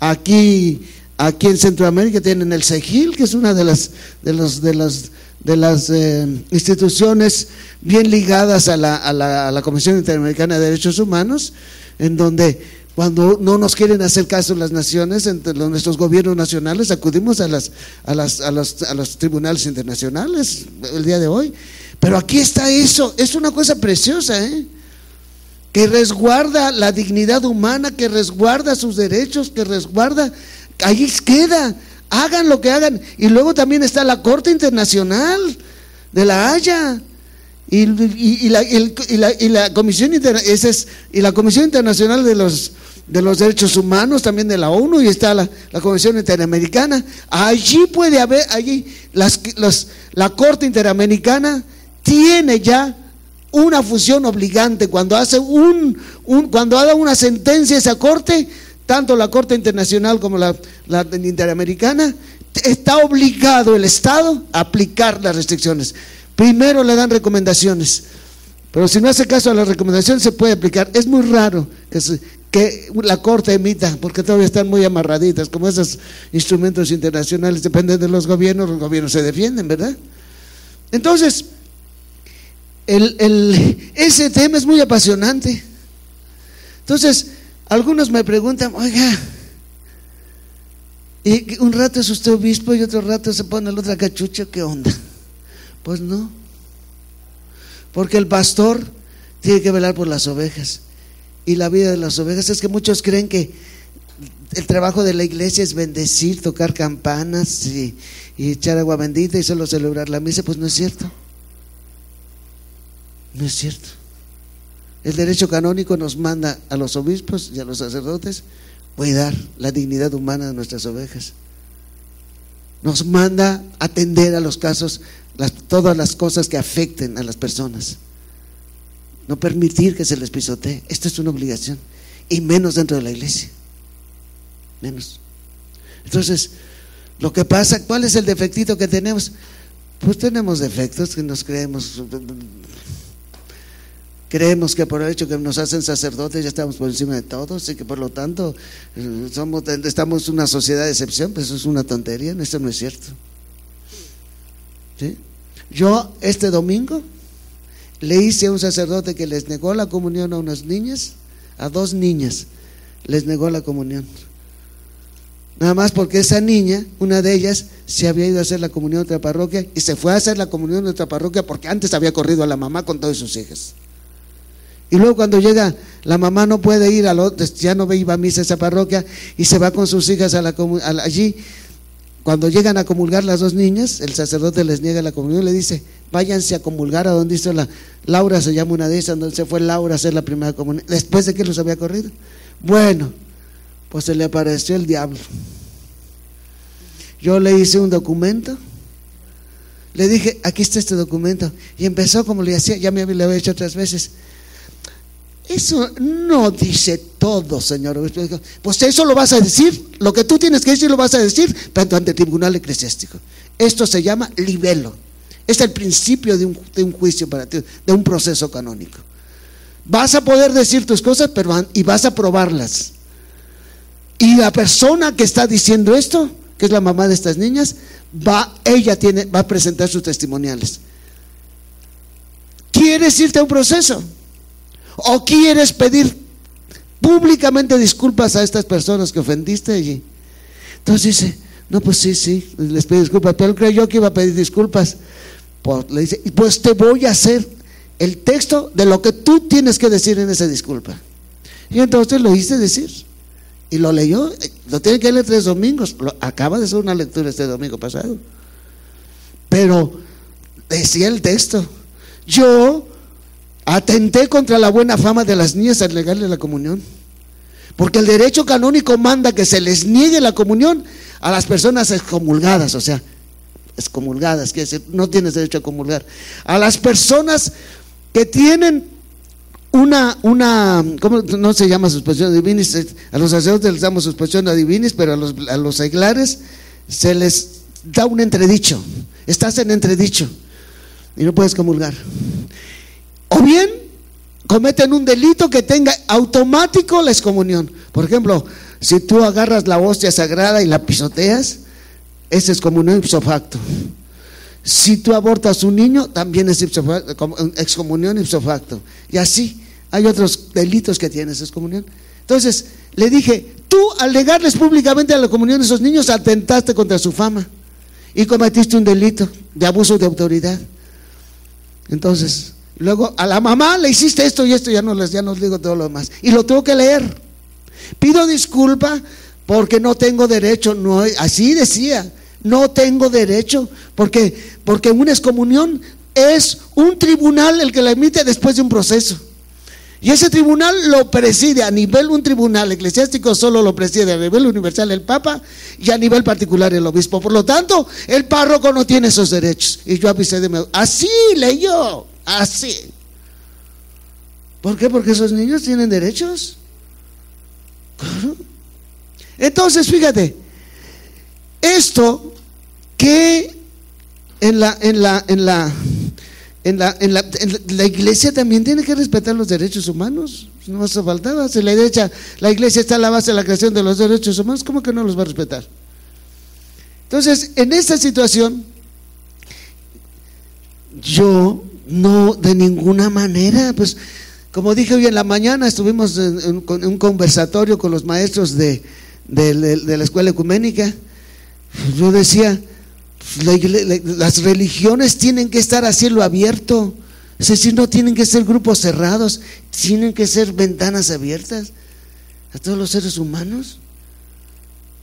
aquí aquí en Centroamérica tienen el CEGIL, que es una de las de los de las de las eh, instituciones bien ligadas a la, a la a la Comisión Interamericana de Derechos Humanos, en donde cuando no nos quieren hacer caso las naciones, entre los, nuestros gobiernos nacionales, acudimos a las a las a los a los tribunales internacionales el día de hoy. Pero aquí está eso, es una cosa preciosa, ¿eh? Que resguarda la dignidad humana, que resguarda sus derechos, que resguarda, ahí queda, hagan lo que hagan. Y luego también está la Corte Internacional de la Haya y, y, y, la, y, la, y la Comisión Inter, esa es, y la Comisión Internacional de los de los Derechos Humanos, también de la ONU, y está la, la Comisión Interamericana. Allí puede haber, allí las, los, la Corte Interamericana tiene ya una función obligante. Cuando hace un, un cuando haga una sentencia esa corte, tanto la Corte Internacional como la, la Interamericana, está obligado el Estado a aplicar las restricciones. Primero le dan recomendaciones, pero si no hace caso a las recomendaciones se puede aplicar. Es muy raro que, se, que la Corte emita, porque todavía están muy amarraditas, como esos instrumentos internacionales dependen de los gobiernos, los gobiernos se defienden, ¿verdad? Entonces, El, el, ese tema es muy apasionante. Entonces, algunos me preguntan, oiga, y un rato es usted obispo y otro rato se pone el otro cachucha, ¿qué onda? Pues no, porque el pastor tiene que velar por las ovejas, y la vida de las ovejas es que muchos creen que el trabajo de la iglesia es bendecir, tocar campanas y, y echar agua bendita y solo celebrar la misa. Pues no es cierto. No es cierto. El derecho canónico nos manda a los obispos y a los sacerdotes cuidar la dignidad humana de nuestras ovejas. Nos manda atender a los casos, las, todas las cosas que afecten a las personas. No permitir que se les pisotee. Esto es una obligación. Y menos dentro de la iglesia. Menos. Entonces, lo que pasa, ¿cuál es el defectito que tenemos? Pues tenemos defectos que nos creemos. Creemos que por el hecho que nos hacen sacerdotes ya estamos por encima de todos y que por lo tanto somos, estamos en una sociedad de excepción. Pues eso es una tontería, eso no es cierto. ¿Sí? Yo este domingo le hice a un sacerdote que les negó la comunión a unas niñas, a dos niñas, les negó la comunión. Nada más porque esa niña, una de ellas, se había ido a hacer la comunión de otra parroquia y se fue a hacer la comunión de otra parroquia porque antes había corrido a la mamá con todas sus hijas. Y luego cuando llega, la mamá no puede ir, a lo, ya no iba a misa a esa parroquia y se va con sus hijas a la, a la, allí. Cuando llegan a comulgar las dos niñas, el sacerdote les niega la comunión, le dice: váyanse a comulgar a donde hizo la Laura, se llama una de esas, donde se fue Laura a hacer la primera comunión, después de que los había corrido. Bueno, pues se le apareció el diablo. Yo le hice un documento, le dije: aquí está este documento, y empezó como le hacía, ya me lo había hecho otras veces. Eso no dice todo, señor. Pues eso lo vas a decir, lo que tú tienes que decir lo vas a decir, pero ante el tribunal eclesiástico. Esto se llama libelo. Es el principio de un, de un juicio para ti, de un proceso canónico. Vas a poder decir tus cosas, pero y vas a probarlas. Y la persona que está diciendo esto, que es la mamá de estas niñas, va, ella tiene, va a presentar sus testimoniales. ¿Quieres irte a un proceso? ¿O quieres pedir públicamente disculpas a estas personas que ofendiste allí? Entonces dice: no, pues sí, sí, les pido disculpas, pero él creyó que iba a pedir disculpas. Pues le dice: pues te voy a hacer el texto de lo que tú tienes que decir en esa disculpa. Y entonces lo hice decir. Y lo leyó, lo tiene que leer tres domingos. Lo, acaba de hacer una lectura este domingo pasado. Pero decía el texto: yo atenté contra la buena fama de las niñas al negarle la comunión, porque el derecho canónico manda que se les niegue la comunión a las personas excomulgadas, o sea, excomulgadas, quiere decir, no tienes derecho a comulgar. A las personas que tienen una, una ¿cómo no se llama suspensión de divinis? A los sacerdotes les damos suspensión de divinis, pero a los, a los seglares se les da un entredicho, estás en entredicho y no puedes comulgar. O bien cometen un delito que tenga automático la excomunión. Por ejemplo, si tú agarras la hostia sagrada y la pisoteas, esa es excomunión ipso facto. Si tú abortas un niño, también es ipso facto, excomunión ipso facto. Y así hay otros delitos que tienes excomunión. Entonces le dije: tú al negarles públicamente a la comunión de esos niños, atentaste contra su fama y cometiste un delito de abuso de autoridad. Entonces luego a la mamá le hiciste esto y esto, ya no les, ya no les digo todo lo demás. Y lo tengo que leer. Pido disculpa porque no tengo derecho, no, así decía, no tengo derecho, porque, porque una excomunión es un tribunal el que la emite después de un proceso. Y ese tribunal lo preside a nivel, un tribunal eclesiástico solo lo preside a nivel universal el Papa y a nivel particular el obispo. Por lo tanto, el párroco no tiene esos derechos. Y yo avisé de mi, así leyó. Así. ¿Por qué? Porque esos niños tienen derechos. Claro. Entonces, fíjate, esto que en la en la en la en la en la, en la iglesia también tiene que respetar los derechos humanos. No hace falta. Si la iglesia, la iglesia está a la base de la creación de los derechos humanos, ¿cómo que no los va a respetar? Entonces, en esta situación, yo no, de ninguna manera, pues como dije hoy en la mañana, estuvimos en, en, en un conversatorio con los maestros de, de, de, de la escuela ecuménica. Yo decía: la, la, las religiones tienen que estar a cielo abierto, es decir, no tienen que ser grupos cerrados, tienen que ser ventanas abiertas a todos los seres humanos.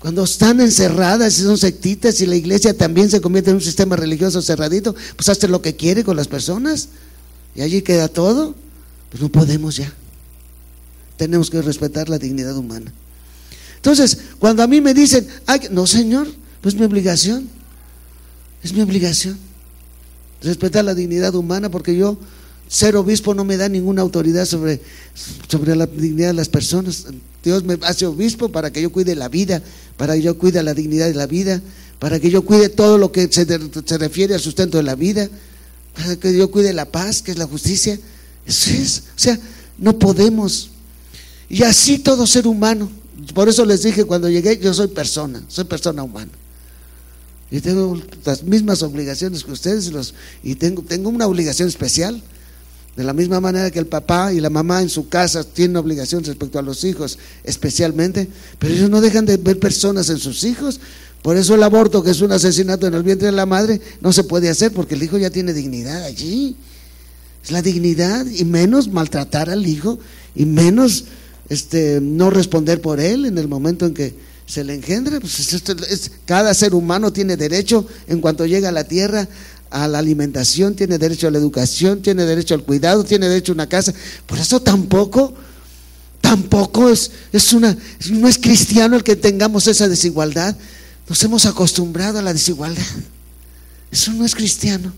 Cuando están encerradas y son sectitas y la iglesia también se convierte en un sistema religioso cerradito, pues hace lo que quiere con las personas y allí queda todo. Pues no podemos ya. Tenemos que respetar la dignidad humana. Entonces, cuando a mí me dicen, ay, no señor, pues es mi obligación, es mi obligación respetar la dignidad humana, porque yo, ser obispo no me da ninguna autoridad sobre, sobre la dignidad de las personas. Dios me hace obispo para que yo cuide la vida, para que yo cuide la dignidad de la vida, para que yo cuide todo lo que se, se refiere al sustento de la vida, para que yo cuide la paz, que es la justicia. Eso es, o sea, no podemos. Y así todo ser humano. Por eso les dije cuando llegué, yo soy persona, soy persona humana. Y tengo las mismas obligaciones que ustedes, los, y tengo, tengo una obligación especial. De la misma manera que el papá y la mamá en su casa tienen obligación respecto a los hijos especialmente, pero ellos no dejan de ver personas en sus hijos. Por eso el aborto, que es un asesinato en el vientre de la madre, no se puede hacer, porque el hijo ya tiene dignidad allí. Es la dignidad, y menos maltratar al hijo, y menos este, no responder por él en el momento en que se le engendra. Pues es, es, cada ser humano tiene derecho, en cuanto llega a la tierra, a la alimentación, tiene derecho a la educación, tiene derecho al cuidado, tiene derecho a una casa. Por eso tampoco, tampoco es, es una, no es cristiano el que tengamos esa desigualdad. Nos hemos acostumbrado a la desigualdad. Eso no es cristiano.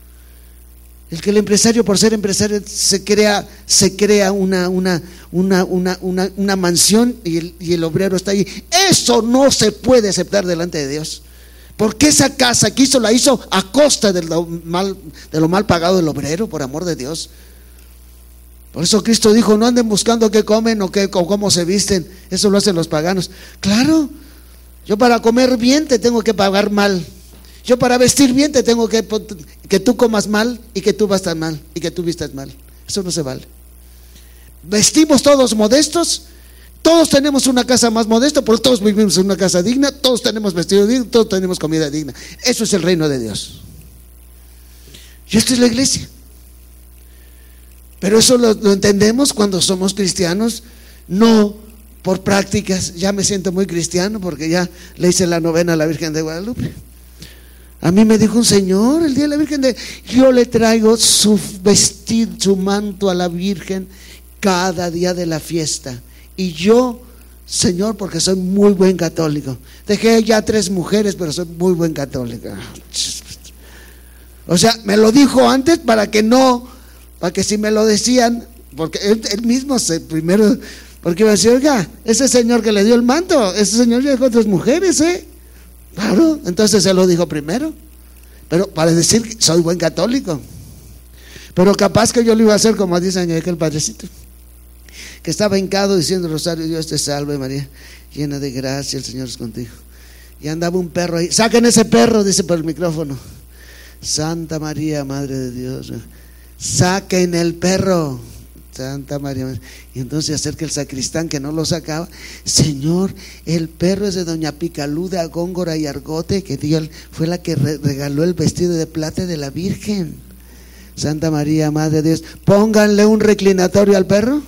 El que el empresario, por ser empresario, se crea, se crea una, una, una, una, una, una mansión y el, y el obrero está ahí. Eso no se puede aceptar delante de Dios. Porque esa casa que hizo, la hizo a costa de lo mal, de lo mal pagado del obrero, por amor de Dios. Por eso Cristo dijo, no anden buscando qué comen o, qué, o cómo se visten. Eso lo hacen los paganos. Claro, yo para comer bien te tengo que pagar mal. Yo para vestir bien te tengo que, que tú comas mal y que tú vastas mal y que tú vistas mal. Eso no se vale. Vestimos todos modestos. Todos tenemos una casa más modesta, porque todos vivimos en una casa digna, todos tenemos vestido digno, todos tenemos comida digna. Eso es el reino de Dios. Y esto es la iglesia. Pero eso lo, lo entendemos cuando somos cristianos, no por prácticas. Ya me siento muy cristiano porque ya le hice la novena a la Virgen de Guadalupe. A mí me dijo un señor el día de la Virgen de, yo le traigo su vestido, su manto a la Virgen cada día de la fiesta. Y yo, Señor, porque soy muy buen católico, dejé ya tres mujeres, pero soy muy buen católico. O sea, me lo dijo antes para que no, para que si me lo decían, porque él, él mismo se primero, porque iba a decir, oiga, ese señor que le dio el manto, ese señor ya dejó tres mujeres, ¿eh? Claro, entonces se lo dijo primero, pero para decir que soy buen católico. Pero capaz que yo lo iba a hacer como dice año que el padrecito, que estaba hincado diciendo rosario, Dios te salve María, llena de gracia, el Señor es contigo. Y andaba un perro ahí, saquen ese perro, dice por el micrófono. Santa María, Madre de Dios, saquen el perro, Santa María. Y entonces acerca el sacristán que no lo sacaba, Señor, el perro es de doña Picaluda, Góngora y Argote, que Dios fue la que regaló el vestido de plata de la Virgen. Santa María, Madre de Dios, pónganle un reclinatorio al perro.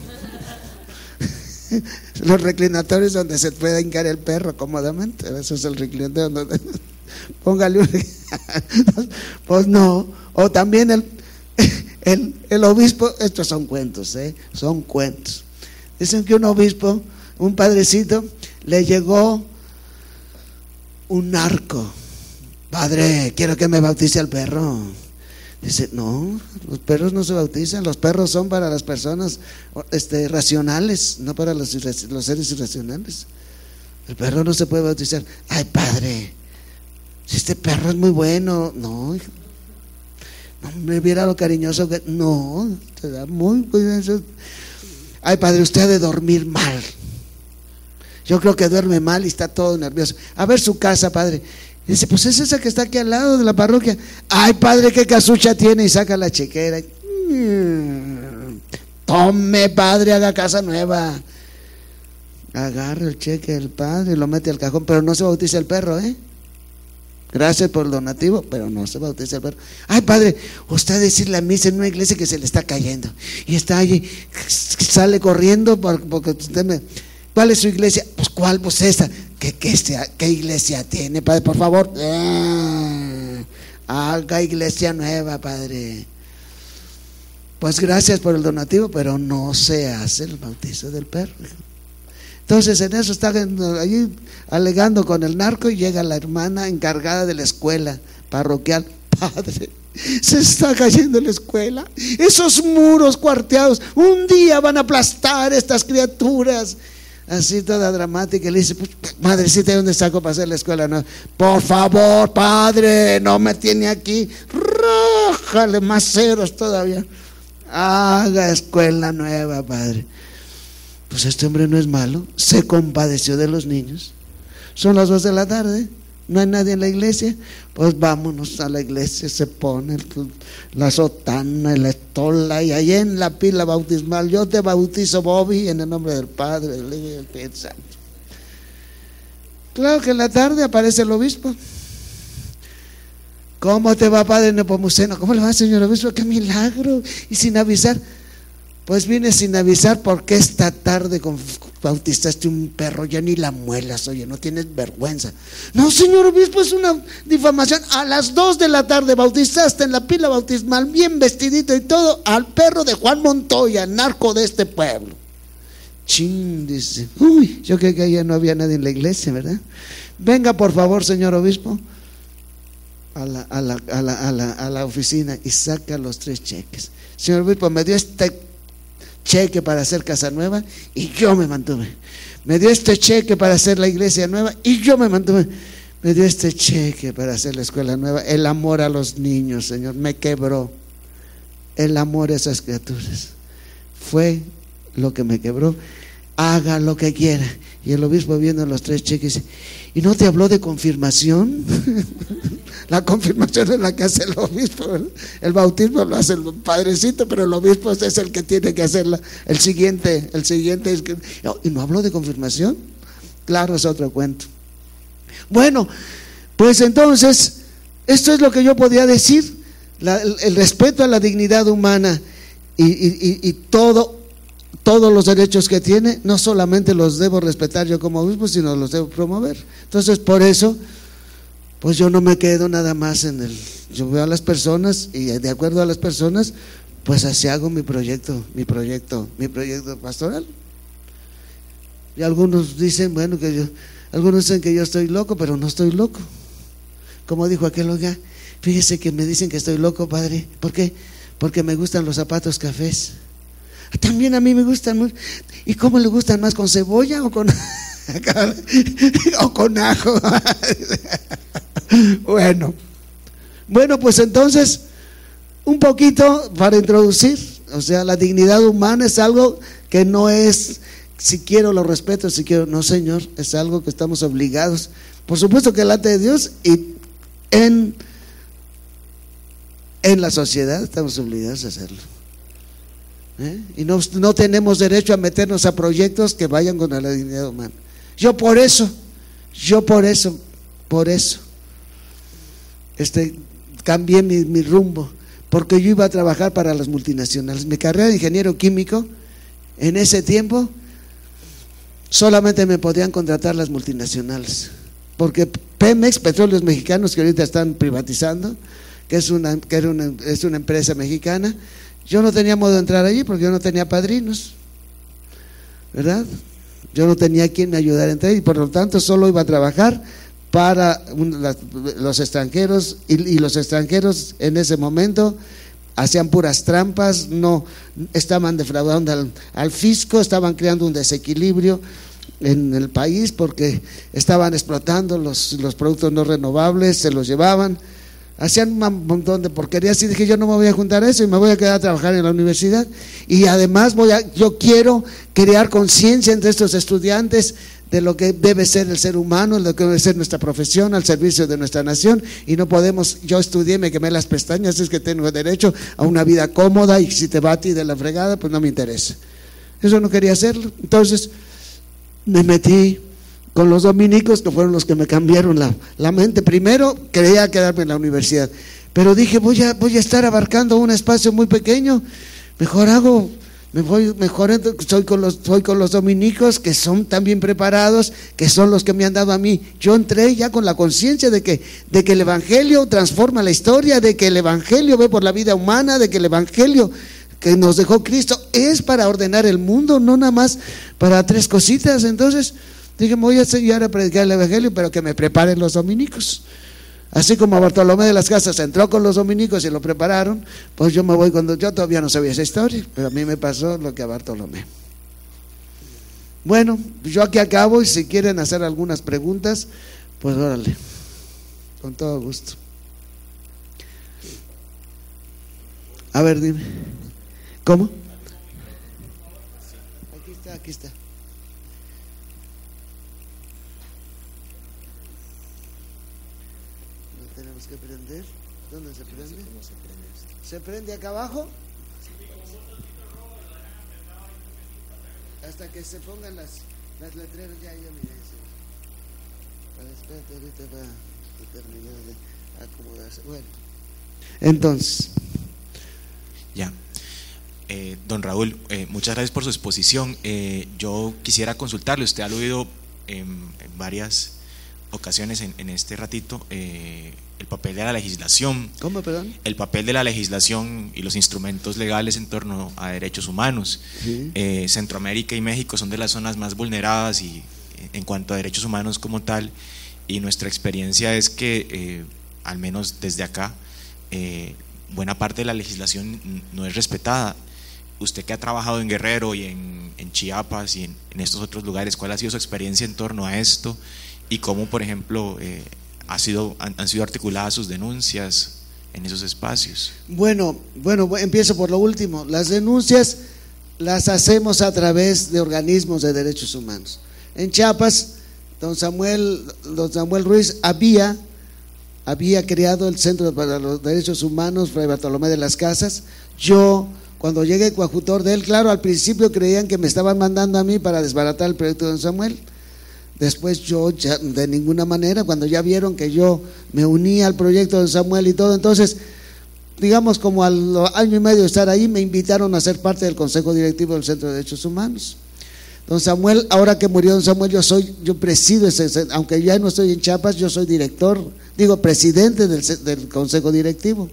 Los reclinatorios donde se puede hincar el perro cómodamente, eso es el reclinatorio donde, póngale un, pues no. O también el, el, el obispo, estos son cuentos, ¿eh? son cuentos. Dicen que un obispo, un padrecito, le llegó un narco. Padre, quiero que me bautice al perro. Dice, no, los perros no se bautizan, los perros son para las personas este, racionales, no para los, los seres irracionales. El perro no se puede bautizar. Ay, padre, si este perro es muy bueno. No, hijo, no me viera lo cariñoso que, no, te da muy cuidado. Ay, padre, usted ha de dormir mal. Yo creo que duerme mal y está todo nervioso. A ver su casa, padre. Dice, pues es esa que está aquí al lado de la parroquia. Ay, padre, qué casucha tiene, y saca la chequera. Mm, tome, padre, haga casa nueva. Agarra el cheque del padre, lo mete al cajón, pero no se bautiza el perro, ¿eh? Gracias por el donativo, pero no se bautiza el perro. Ay, padre, usted decirle a misa en una iglesia que se le está cayendo y está allí, sale corriendo porque usted me... ¿Cuál es su iglesia? Pues ¿cuál? Pues esa. ¿Qué, qué, qué iglesia tiene, padre? Por favor, ah, haga iglesia nueva, padre. Pues gracias por el donativo, pero no se hace el bautizo del perro. Entonces en eso está allí alegando con el narco y llega la hermana encargada de la escuela parroquial. Padre, se está cayendo la escuela, esos muros cuarteados un día van a aplastar estas criaturas. Así toda dramática, y le dice: pues, madrecita, ¿dónde saco para hacer la escuela? No, por favor, padre, no me tiene aquí, rájale más ceros todavía, haga escuela nueva, padre. Pues este hombre no es malo, se compadeció de los niños. Son las dos de la tarde, no hay nadie en la iglesia, pues vámonos a la iglesia. Se pone la sotana y la estola, y ahí en la pila bautismal: yo te bautizo, Bobby, en el nombre del Padre, del Hijo y del Espíritu Santo. Claro que en la tarde aparece el obispo. ¿Cómo te va, padre Nepomuceno? ¿Cómo le va, señor obispo? ¡Qué milagro! Y sin avisar. Pues vine sin avisar porque esta tarde bautizaste un perro, ya ni la muelas, oye, no tienes vergüenza. No, señor obispo, es una difamación. A las dos de la tarde bautizaste en la pila bautismal, bien vestidito y todo, al perro de Juan Montoya, narco de este pueblo. Chin, dice, uy, yo creo que allá no había nadie en la iglesia, ¿verdad? Venga, por favor, señor obispo, a la, a la, a la, a la, a la oficina y saca los tres cheques. Señor obispo, me dio este cheque para hacer casa nueva y yo me mantuve. Me dio este cheque para hacer la iglesia nueva y yo me mantuve. Me dio este cheque para hacer la escuela nueva. El amor a los niños, Señor, me quebró. El amor a esas criaturas fue lo que me quebró. Haga lo que quiera. Y el obispo, viendo los tres cheques, dice: ¿y no te habló de confirmación? La confirmación es la que hace el obispo, ¿verdad? El bautismo lo hace el padrecito, pero el obispo es el que tiene que hacerla. El siguiente, el siguiente es que, ¿y no habló de confirmación? Claro, es otro cuento. Bueno, pues entonces, esto es lo que yo podía decir. La, el, el respeto a la dignidad humana y, y, y, y todo todos los derechos que tiene, no solamente los debo respetar yo como obispo, sino los debo promover. Entonces, por eso, pues yo no me quedo nada más en el, yo veo a las personas y de acuerdo a las personas, pues así hago mi proyecto, mi proyecto, mi proyecto pastoral. Y algunos dicen, bueno, que yo, algunos dicen que yo estoy loco, pero no estoy loco. Como dijo aquel oiga, fíjese que me dicen que estoy loco, padre. ¿Por qué? Porque me gustan los zapatos cafés. También a mí me gustan mucho. ¿Y cómo le gustan más? ¿Con cebolla o con o con ajo? Bueno, bueno, pues entonces un poquito para introducir, o sea, la dignidad humana es algo que no es si quiero lo respeto, si quiero, no, señor, es algo que estamos obligados, por supuesto que delante de Dios y en en la sociedad estamos obligados a hacerlo. ¿Eh? Y no, no tenemos derecho a meternos a proyectos que vayan contra la dignidad humana. Yo por eso, yo por eso, por eso, este, cambié mi, mi rumbo, porque yo iba a trabajar para las multinacionales. Mi carrera de ingeniero químico, en ese tiempo, solamente me podían contratar las multinacionales, porque Pemex, Petróleos Mexicanos, que ahorita están privatizando, que es una, que era una, es una empresa mexicana. Yo no tenía modo de entrar allí porque yo no tenía padrinos, ¿verdad? Yo no tenía quien me ayudara a entrar y por lo tanto solo iba a trabajar para un, la, los extranjeros y, y los extranjeros en ese momento hacían puras trampas, no estaban defraudando al, al fisco, estaban creando un desequilibrio en el país porque estaban explotando los, los productos no renovables, se los llevaban. Hacían un montón de porquerías y dije, yo no me voy a juntar a eso y me voy a quedar a trabajar en la universidad. Y además voy a, yo quiero crear conciencia entre estos estudiantes de lo que debe ser el ser humano, de lo que debe ser nuestra profesión al servicio de nuestra nación. Y no podemos, yo estudié, me quemé las pestañas, es que tengo derecho a una vida cómoda y si te va a ti de la fregada, pues no me interesa. Eso no quería hacerlo. Entonces me metí con los dominicos, que fueron los que me cambiaron la, la mente. Primero quería quedarme en la universidad, pero dije voy a, voy a estar abarcando un espacio muy pequeño, mejor hago, Me voy mejor, soy con los, soy con los dominicos que son tan bien preparados, que son los que me han dado a mí. Yo entré ya con la conciencia de que, de que el Evangelio transforma la historia, de que el Evangelio ve por la vida humana, de que el Evangelio que nos dejó Cristo es para ordenar el mundo, no nada más para tres cositas. Entonces dije, me voy a enseñar a predicar el Evangelio, pero que me preparen los dominicos. Así como Bartolomé de las Casas entró con los dominicos y lo prepararon, pues yo me voy cuando yo todavía no sabía esa historia, pero a mí me pasó lo que a Bartolomé. Bueno, yo aquí acabo, y si quieren hacer algunas preguntas, pues órale, con todo gusto. A ver, dime. ¿Cómo? Aquí está, aquí está. Que prender. ¿Dónde se prende? No sé se, prende ¿Se prende acá abajo? Hasta que se pongan las, las letreras. Ya, ya miré eso. Espérate, ahorita va a terminar de acomodarse. Bueno, entonces ya. Eh, don Raúl, eh, muchas gracias por su exposición. Eh, yo quisiera consultarle, usted ha oído en, en varias ocasiones en, en este ratito eh, el papel de la legislación. ¿Cómo, perdón? El papel de la legislación y los instrumentos legales en torno a derechos humanos. Sí. Eh, Centroamérica y México son de las zonas más vulneradas y en cuanto a derechos humanos como tal, y nuestra experiencia es que, eh, al menos desde acá, eh, buena parte de la legislación no es respetada. Usted que ha trabajado en Guerrero y en, en Chiapas y en, en estos otros lugares, ¿cuál ha sido su experiencia en torno a esto? Y cómo, por ejemplo, eh, ha sido, han, han sido articuladas sus denuncias en esos espacios. Bueno, bueno, empiezo por lo último. Las denuncias las hacemos a través de organismos de derechos humanos. En Chiapas, don Samuel, don Samuel Ruiz había, había creado el Centro para los Derechos Humanos, Fray Bartolomé de las Casas. Yo, cuando llegué coadjutor de él, claro, al principio creían que me estaban mandando a mí para desbaratar el proyecto de don Samuel. Después yo ya, de ninguna manera, cuando ya vieron que yo me unía al proyecto de Samuel y todo, entonces, digamos como al año y medio de estar ahí, me invitaron a ser parte del Consejo Directivo del Centro de Derechos Humanos. Don Samuel, ahora que murió don Samuel, yo soy, yo presido ese, aunque ya no estoy en Chiapas, yo soy director, digo presidente del, del Consejo Directivo.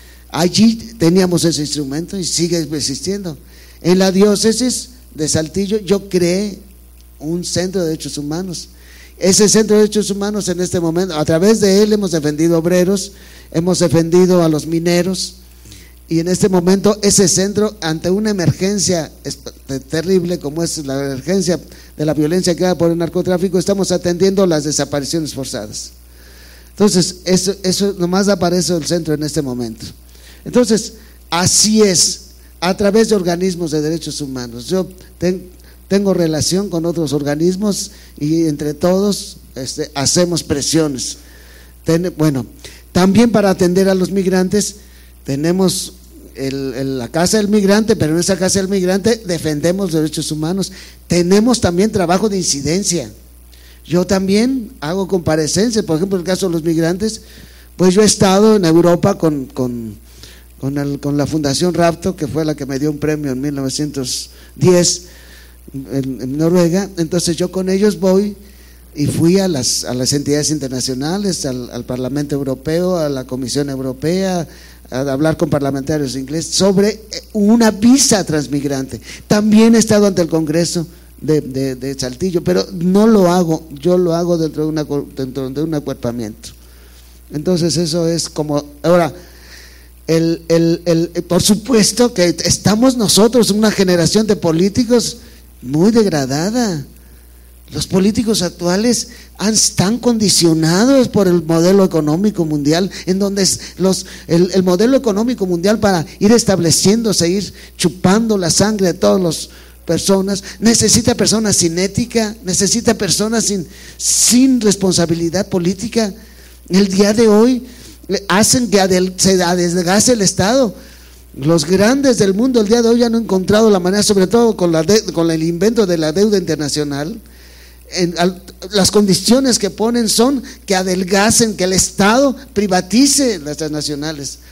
Allí teníamos ese instrumento y sigue existiendo. En la diócesis de Saltillo yo creé un centro de derechos humanos. Ese centro de derechos humanos en este momento, a través de él hemos defendido obreros, hemos defendido a los mineros, y en este momento ese centro, ante una emergencia terrible como es la emergencia de la violencia creada por el narcotráfico, estamos atendiendo las desapariciones forzadas. Entonces eso, eso nomás aparece el centro en este momento. Entonces así es, a través de organismos de derechos humanos. Yo tengo Tengo relación con otros organismos y entre todos este, hacemos presiones. Ten, bueno, también para atender a los migrantes tenemos el, el, la Casa del Migrante, pero en esa Casa del Migrante defendemos derechos humanos. Tenemos también trabajo de incidencia. Yo también hago comparecencias, por ejemplo, en el caso de los migrantes, pues yo he estado en Europa con, con, con, el, con la Fundación Rapto, que fue la que me dio un premio en mil novecientos diez, En, en Noruega. Entonces yo con ellos voy y fui a las, a las entidades internacionales, al, al Parlamento Europeo, a la Comisión Europea, a hablar con parlamentarios ingleses sobre una visa transmigrante. También he estado ante el Congreso de, de, de Saltillo, pero no lo hago, yo lo hago dentro de, una, dentro de un acuerpamiento. Entonces eso es como, ahora el, el, el, por supuesto que estamos nosotros, una generación de políticos muy degradada. Los políticos actuales están condicionados por el modelo económico mundial, en donde los, el, el modelo económico mundial, para ir estableciéndose, ir chupando la sangre de todas las personas, necesita personas sin ética, necesita personas sin, sin responsabilidad política. El día de hoy hacen que adel, se adelgace el Estado. Los grandes del mundo el día de hoy han encontrado la manera, sobre todo con, la de, con el invento de la deuda internacional, en, al, las condiciones que ponen son que adelgacen, que el Estado privatice las transnacionales.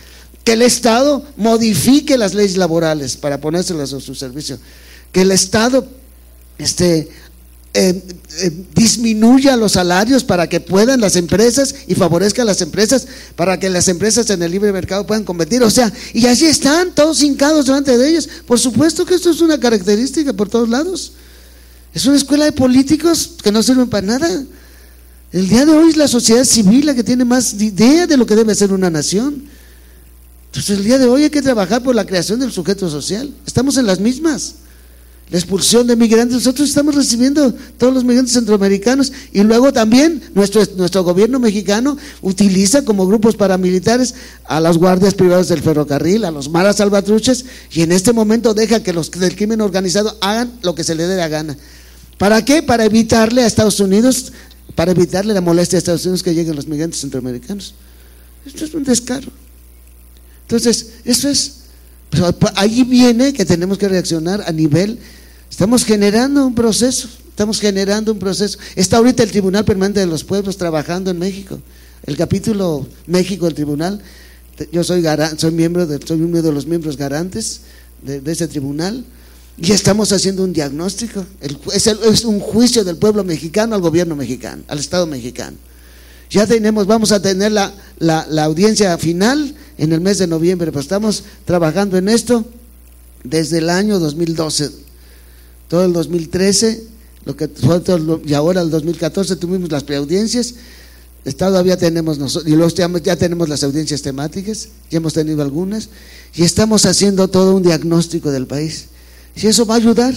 que el Estado modifique las leyes laborales para ponérselas a su servicio, que el Estado este, eh, eh, disminuya los salarios para que puedan las empresas y favorezca a las empresas, para que las empresas en el libre mercado puedan competir. O sea, y así están todos hincados delante de ellos. Por supuesto que esto es una característica por todos lados. Es una escuela de políticos que no sirven para nada. El día de hoy es la sociedad civil la que tiene más idea de lo que debe ser una nación. Entonces el día de hoy hay que trabajar por la creación del sujeto social. Estamos en las mismas. La expulsión de migrantes, nosotros estamos recibiendo todos los migrantes centroamericanos, y luego también nuestro, nuestro gobierno mexicano utiliza como grupos paramilitares a las guardias privadas del ferrocarril, a los maras salvatruches, y en este momento deja que los del crimen organizado hagan lo que se les dé la gana. ¿Para qué? Para evitarle a Estados Unidos, para evitarle la molestia a Estados Unidos que lleguen los migrantes centroamericanos. Esto es un descaro. Entonces, eso es, pero ahí viene que tenemos que reaccionar a nivel, estamos generando un proceso, estamos generando un proceso. Está ahorita el Tribunal Permanente de los Pueblos trabajando en México, el capítulo México del tribunal. Yo soy, garante, soy, miembro de, soy uno de los miembros garantes de, de ese tribunal, y estamos haciendo un diagnóstico. El, es, el, es un juicio del pueblo mexicano al gobierno mexicano, al Estado mexicano. Ya tenemos, vamos a tener la, la, la audiencia final en el mes de noviembre, pero estamos trabajando en esto desde el año dos mil doce, todo el dos mil trece, lo que fue todo, y ahora el dos mil catorce tuvimos las preaudiencias. Todavía tenemos nosotros, y luego ya, ya tenemos las audiencias temáticas, ya hemos tenido algunas, y estamos haciendo todo un diagnóstico del país, y eso va a ayudar.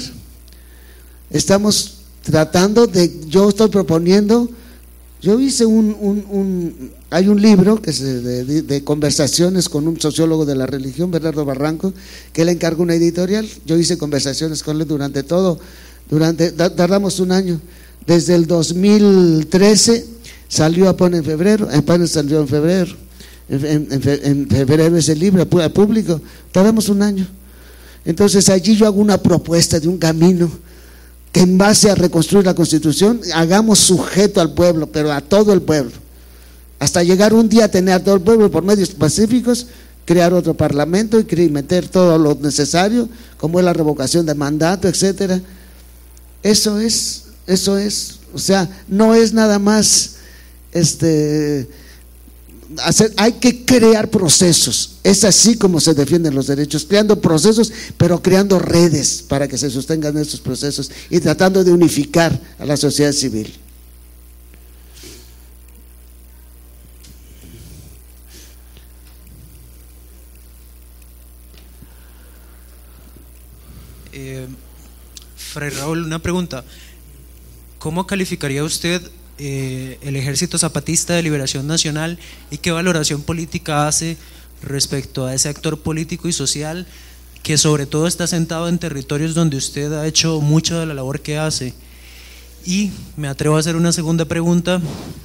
Estamos tratando de, yo estoy proponiendo. Yo hice un, un, un hay un libro que es de, de, de conversaciones con un sociólogo de la religión, Bernardo Barranco, que le encargó una editorial. Yo hice conversaciones con él durante todo, durante tardamos un año, desde el dos mil trece salió a poner en febrero, apenas salió en febrero, en, en, en febrero ese libro a público, tardamos un año. Entonces allí yo hago una propuesta de un camino que en base a reconstruir la Constitución hagamos sujeto al pueblo, pero a todo el pueblo, hasta llegar un día a tener a todo el pueblo por medios pacíficos, crear otro parlamento y meter todo lo necesario, como es la revocación de mandato, etcétera. Eso es, eso es, o sea, no es nada más este hacer, hay que crear procesos. Es así como se defienden los derechos, creando procesos, pero creando redes para que se sostengan estos procesos y tratando de unificar a la sociedad civil. Eh, Fray Raúl, una pregunta. ¿Cómo calificaría usted eh, el Ejército Zapatista de Liberación Nacional y qué valoración política hace respecto a ese actor político y social que sobre todo está sentado en territorios donde usted ha hecho mucha de la labor que hace? Y me atrevo a hacer una segunda pregunta.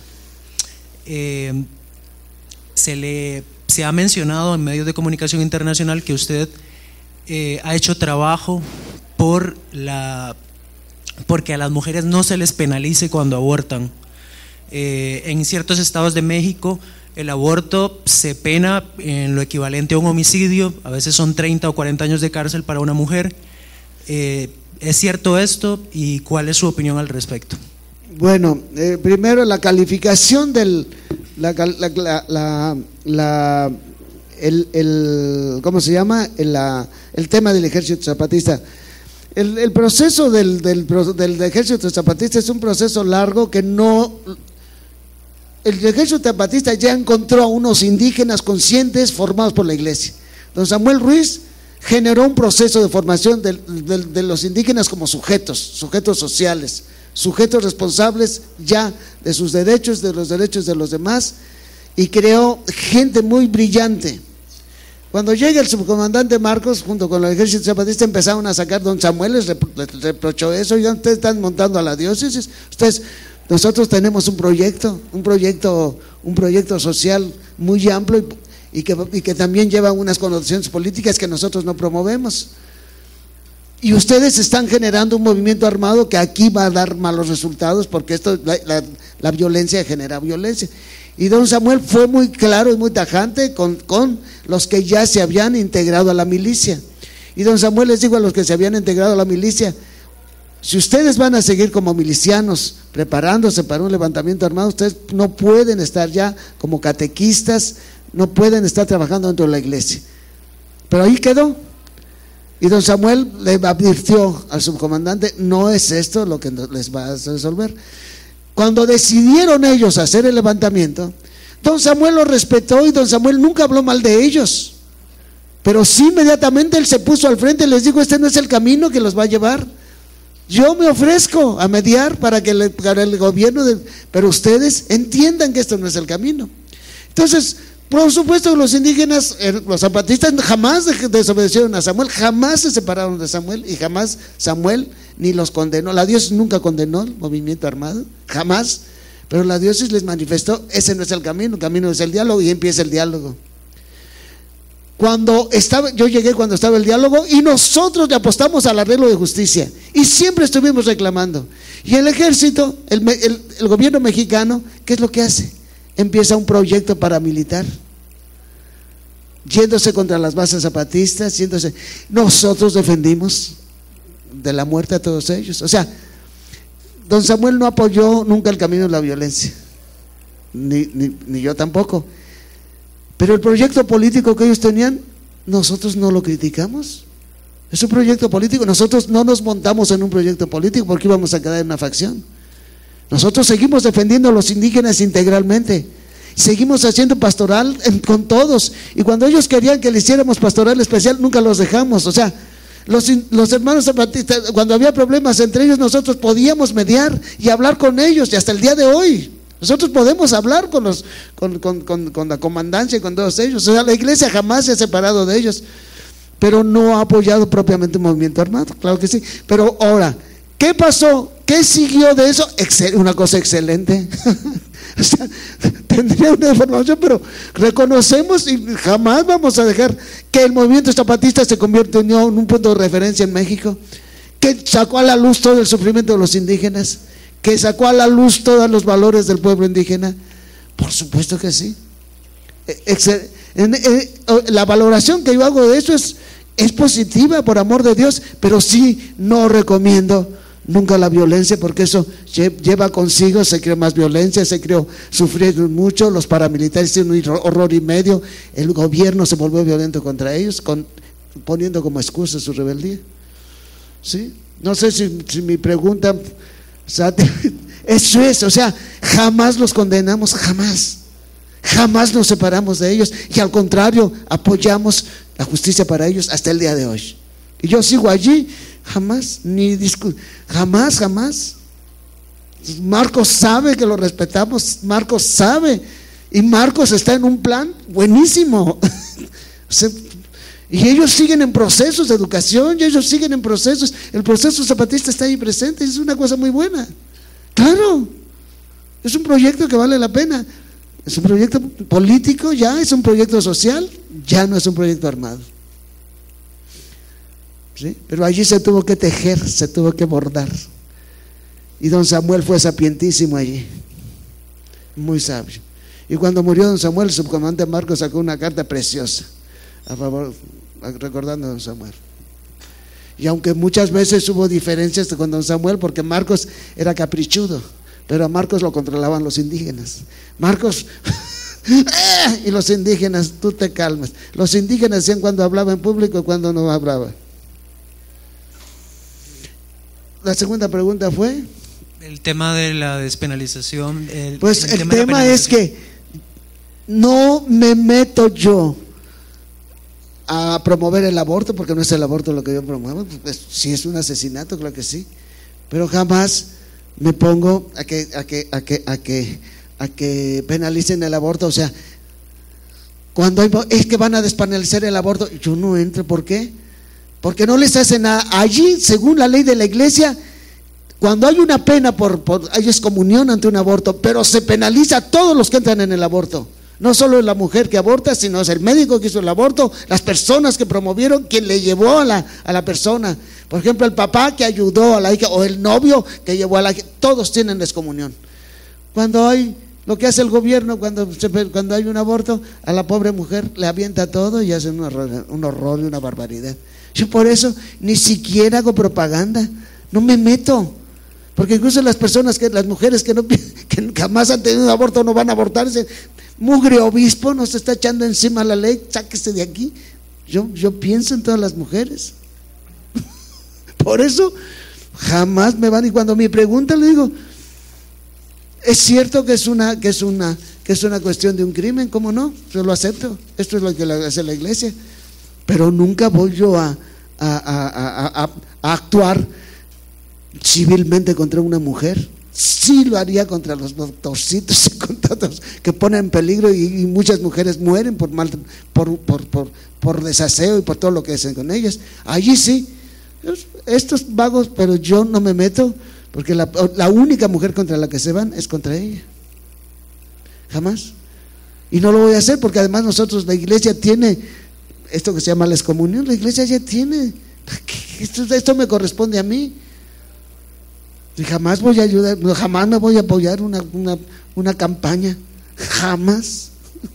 Eh, se, le, se ha mencionado en medios de comunicación internacional que usted eh, ha hecho trabajo por la, porque a las mujeres no se les penalice cuando abortan. Eh, en ciertos estados de México el aborto se pena en lo equivalente a un homicidio, a veces son treinta o cuarenta años de cárcel para una mujer. Eh, ¿Es cierto esto y cuál es su opinión al respecto? Bueno, eh, primero la calificación del la, la, la, la, la el, el ¿cómo se llama? El, la, el tema del Ejército Zapatista. El, el proceso del, del, del Ejército Zapatista es un proceso largo que no. El Ejército Zapatista ya encontró a unos indígenas conscientes formados por la iglesia. Don Samuel Ruiz generó un proceso de formación de, de, de los indígenas como sujetos, sujetos sociales, sujetos responsables ya de sus derechos, de los derechos de los demás, y creó gente muy brillante. Cuando llega el subcomandante Marcos, junto con el Ejército Zapatista, empezaron a sacar. Don Samuel les reprochó eso: ya ustedes están montando a la diócesis, ustedes, nosotros tenemos un proyecto, un proyecto, un proyecto social muy amplio y, y, que, y que también lleva unas connotaciones políticas que nosotros no promovemos. Y ustedes están generando un movimiento armado que aquí va a dar malos resultados, porque esto, la, la, la violencia genera violencia. Y don Samuel fue muy claro y muy tajante con, con los que ya se habían integrado a la milicia. Y don Samuel les dijo a los que se habían integrado a la milicia: si ustedes van a seguir como milicianos preparándose para un levantamiento armado, ustedes no pueden estar ya como catequistas, no pueden estar trabajando dentro de la iglesia. Pero ahí quedó. Y don Samuel le advirtió al subcomandante: no es esto lo que les va a resolver. Cuando decidieron ellos hacer el levantamiento, don Samuel los respetó y don Samuel nunca habló mal de ellos, pero sí inmediatamente él se puso al frente y les dijo: este no es el camino que los va a llevar. Yo me ofrezco a mediar para que el, para el gobierno de, pero ustedes entiendan que esto no es el camino. Entonces, por supuesto, los indígenas, los zapatistas jamás desobedecieron a Samuel, jamás se separaron de Samuel, y jamás Samuel ni los condenó. La diócesis nunca condenó el movimiento armado, jamás, pero la diócesis les manifestó: ese no es el camino, el camino es el diálogo, y empieza el diálogo. Cuando estaba, yo llegué cuando estaba el diálogo, y nosotros le apostamos al arreglo de justicia, y siempre estuvimos reclamando. Y el ejército, el, el, el gobierno mexicano, ¿qué es lo que hace? Empieza un proyecto paramilitar, yéndose contra las bases zapatistas, yéndose. Nosotros defendimos de la muerte a todos ellos. O sea, don Samuel no apoyó nunca el camino de la violencia, ni, ni, ni yo tampoco. Pero el proyecto político que ellos tenían, nosotros no lo criticamos. Es un proyecto político. Nosotros no nos montamos en un proyecto político porque íbamos a quedar en una facción. Nosotros seguimos defendiendo a los indígenas integralmente, seguimos haciendo pastoral en, con todos, y cuando ellos querían que le hiciéramos pastoral especial, nunca los dejamos. O sea, los, los hermanos zapatistas, cuando había problemas entre ellos, nosotros podíamos mediar y hablar con ellos, y hasta el día de hoy nosotros podemos hablar con, los, con, con, con, con la comandancia y con todos ellos. O sea, la iglesia jamás se ha separado de ellos, pero no ha apoyado propiamente un movimiento armado, claro que sí. Pero ahora, ¿qué pasó? ¿Qué siguió de eso? Excel, una cosa excelente. O sea, tendría una información, pero reconocemos y jamás vamos a dejar que el movimiento zapatista se convierta en un punto de referencia en México, que sacó a la luz todo el sufrimiento de los indígenas, que sacó a la luz todos los valores del pueblo indígena. Por supuesto que sí. Excel, en, en, la valoración que yo hago de eso es, es positiva, por amor de Dios, pero sí no recomiendo nunca la violencia, porque eso lleva consigo, se creó más violencia, se creó sufrir mucho, los paramilitares hicieron un horror y medio, el gobierno se volvió violento contra ellos, con, poniendo como excusa su rebeldía. ¿Sí? No sé si, si mi pregunta, o sea, eso es, o sea, jamás los condenamos, jamás, jamás nos separamos de ellos, y al contrario, apoyamos la justicia para ellos hasta el día de hoy. Y yo sigo allí, jamás, ni discu jamás, jamás. Marcos sabe que lo respetamos, Marcos sabe, y Marcos está en un plan buenísimo. O sea, y ellos siguen en procesos de educación, y ellos siguen en procesos, el proceso zapatista está ahí presente, es una cosa muy buena. Claro, es un proyecto que vale la pena, es un proyecto político, ya es un proyecto social, ya no es un proyecto armado. ¿Sí? Pero allí se tuvo que tejer, se tuvo que bordar, y don Samuel fue sapientísimo allí, muy sabio. Y cuando murió don Samuel, el subcomandante Marcos sacó una carta preciosa a favor, recordando a don Samuel. Y aunque muchas veces hubo diferencias con don Samuel, porque Marcos era caprichudo, pero a Marcos lo controlaban los indígenas. Marcos y los indígenas, tú te calmas. Los indígenas decían cuando hablaba en público y cuando no hablaba. La segunda pregunta fue el tema de la despenalización. El, pues el, el tema, tema es que no me meto yo a promover el aborto, porque no es el aborto lo que yo promuevo. Pues, si es un asesinato, claro que sí, pero jamás me pongo a que a que a que a que a que penalicen el aborto. O sea, cuando hay, es que van a despenalizar el aborto, yo no entro. ¿Por qué? Porque no les hacen nada. Allí, según la ley de la iglesia, cuando hay una pena por, por hay excomunión ante un aborto, pero se penaliza a todos los que entran en el aborto. No solo la mujer que aborta, sino es el médico que hizo el aborto, las personas que promovieron, quien le llevó a la, a la persona. Por ejemplo, el papá que ayudó a la hija, o el novio que llevó a la hija, todos tienen excomunión. Cuando hay Lo que hace el gobierno cuando, se, cuando hay un aborto, a la pobre mujer le avienta todo y hacen un horror, un horror y una barbaridad. Yo por eso ni siquiera hago propaganda, no me meto, porque incluso las personas, que las mujeres que, no, que jamás han tenido un aborto no van a abortar, dicen, mugre obispo, nos está echando encima la ley, sáquese de aquí. Yo, yo pienso en todas las mujeres. Por eso jamás me van, y cuando me preguntan le digo, es cierto que es una, que es una, que es una cuestión de un crimen, ¿cómo no? Yo lo acepto, esto es lo que hace la iglesia, pero nunca voy yo a, a, a, a, a, a actuar civilmente contra una mujer. Sí lo haría contra los doctorcitos y contra los que ponen en peligro, y, y muchas mujeres mueren por, mal, por, por, por, por desaseo y por todo lo que hacen con ellas. Allí sí, estos vagos, pero yo no me meto, porque la, la única mujer contra la que se van es contra ella. Jamás. Y no lo voy a hacer, porque además nosotros, la iglesia tiene esto que se llama la excomunión, la iglesia ya tiene, esto, esto me corresponde a mí. Y jamás voy a ayudar, jamás me voy a apoyar una, una, una campaña, jamás.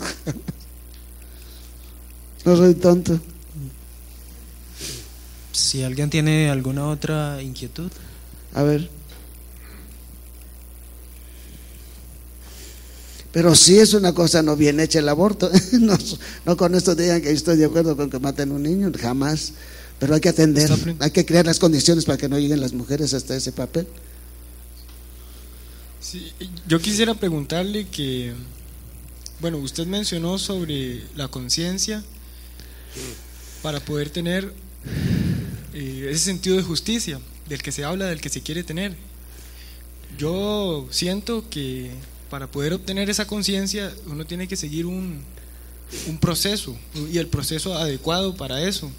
No soy tonto. Si alguien tiene alguna otra inquietud. A ver. Pero sí es una cosa no bien hecha el aborto. No, no con esto digan que estoy de acuerdo con que maten a un niño, jamás. Pero hay que atender, hay que crear las condiciones para que no lleguen las mujeres hasta ese papel. Sí, yo quisiera preguntarle que, bueno, usted mencionó sobre la conciencia para poder tener eh, ese sentido de justicia del que se habla, del que se quiere tener. Yo siento que para poder obtener esa conciencia uno tiene que seguir un, un proceso, y el proceso adecuado para eso.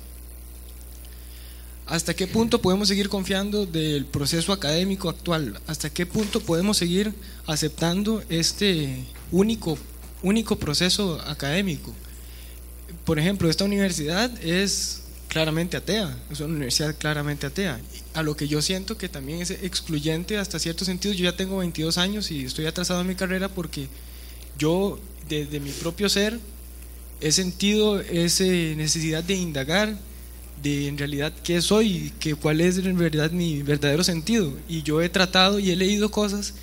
¿Hasta qué punto podemos seguir confiando del proceso académico actual? ¿Hasta qué punto podemos seguir aceptando este único, único proceso académico? Por ejemplo, esta universidad es claramente atea, es una universidad claramente atea, a lo que yo siento que también es excluyente hasta cierto sentido. Yo ya tengo veintidós años y estoy atrasado en mi carrera porque yo, desde mi propio ser, he sentido esa necesidad de indagar, de en realidad qué soy, que cuál es en verdad mi verdadero sentido, y yo he tratado y he leído cosas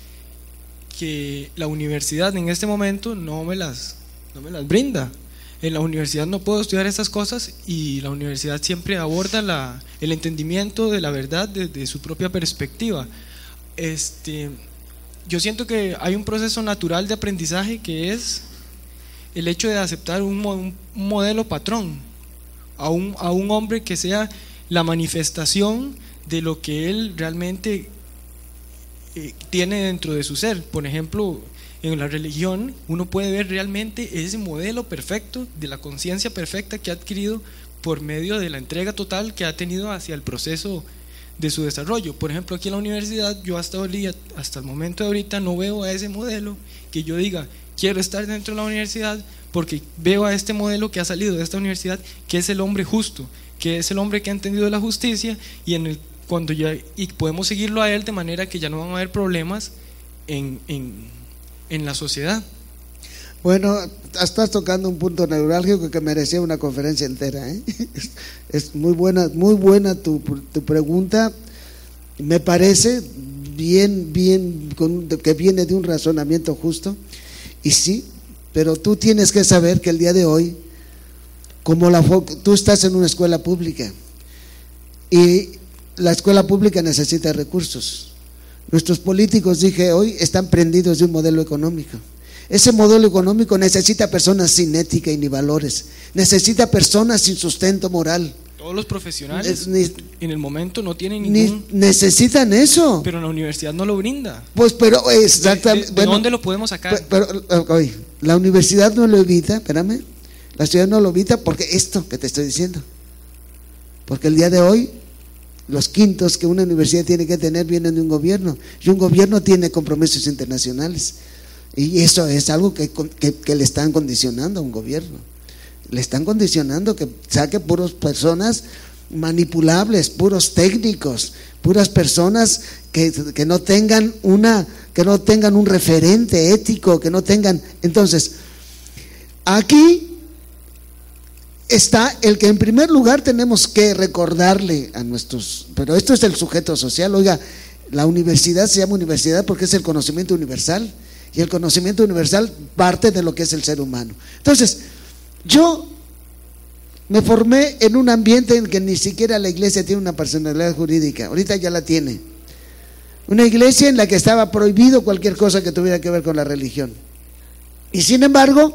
que la universidad en este momento no me las, no me las brinda. En la universidad no puedo estudiar esas cosas, y la universidad siempre aborda la, el entendimiento de la verdad desde su propia perspectiva. Este, yo siento que hay un proceso natural de aprendizaje que es el hecho de aceptar un, un modelo patrón, A un, a un hombre que sea la manifestación de lo que él realmente eh, tiene dentro de su ser. Por ejemplo, en la religión uno puede ver realmente ese modelo perfecto de la conciencia perfecta que ha adquirido por medio de la entrega total que ha tenido hacia el proceso de su desarrollo. Por ejemplo, aquí en la universidad yo hasta el, día, hasta el momento de ahorita no veo a ese modelo que yo diga quiero estar dentro de la universidad, porque veo a este modelo que ha salido de esta universidad, que es el hombre justo, que es el hombre que ha entendido la justicia, y en el, cuando ya, y podemos seguirlo a él de manera que ya no van a haber problemas en, en, en la sociedad. Bueno, estás tocando un punto neurálgico que merecía una conferencia entera, ¿eh? Es muy buena, muy buena tu, tu pregunta. Me parece bien, bien, con, que viene de un razonamiento justo, y sí. Pero tú tienes que saber que el día de hoy, como la, tú estás en una escuela pública, y la escuela pública necesita recursos. Nuestros políticos, dije hoy, están prendidos de un modelo económico. Ese modelo económico necesita personas sin ética y ni valores, necesita personas sin sustento moral. Todos los profesionales ni, en el momento no tienen ningún, ni necesitan eso, pero la universidad no lo brinda. Pues pero exactamente. ¿De, de, de bueno, dónde lo podemos sacar? Pero, pero oye, la universidad no lo evita, espérame, la ciudad no lo evita, porque esto que te estoy diciendo, porque el día de hoy los quintos que una universidad tiene que tener vienen de un gobierno, y un gobierno tiene compromisos internacionales, y eso es algo que, que, que le están condicionando a un gobierno. Le están condicionando que saque puras personas manipulables, puros técnicos, puras personas que, que no tengan una, que no tengan un referente ético, que no tengan. Entonces, aquí está el que en primer lugar tenemos que recordarle a nuestros, pero esto es el sujeto social. Oiga, la universidad se llama universidad porque es el conocimiento universal, y el conocimiento universal parte de lo que es el ser humano. Entonces, yo me formé en un ambiente en que ni siquiera la iglesia tiene una personalidad jurídica. Ahorita ya la tiene. Una iglesia en la que estaba prohibido cualquier cosa que tuviera que ver con la religión. Y sin embargo,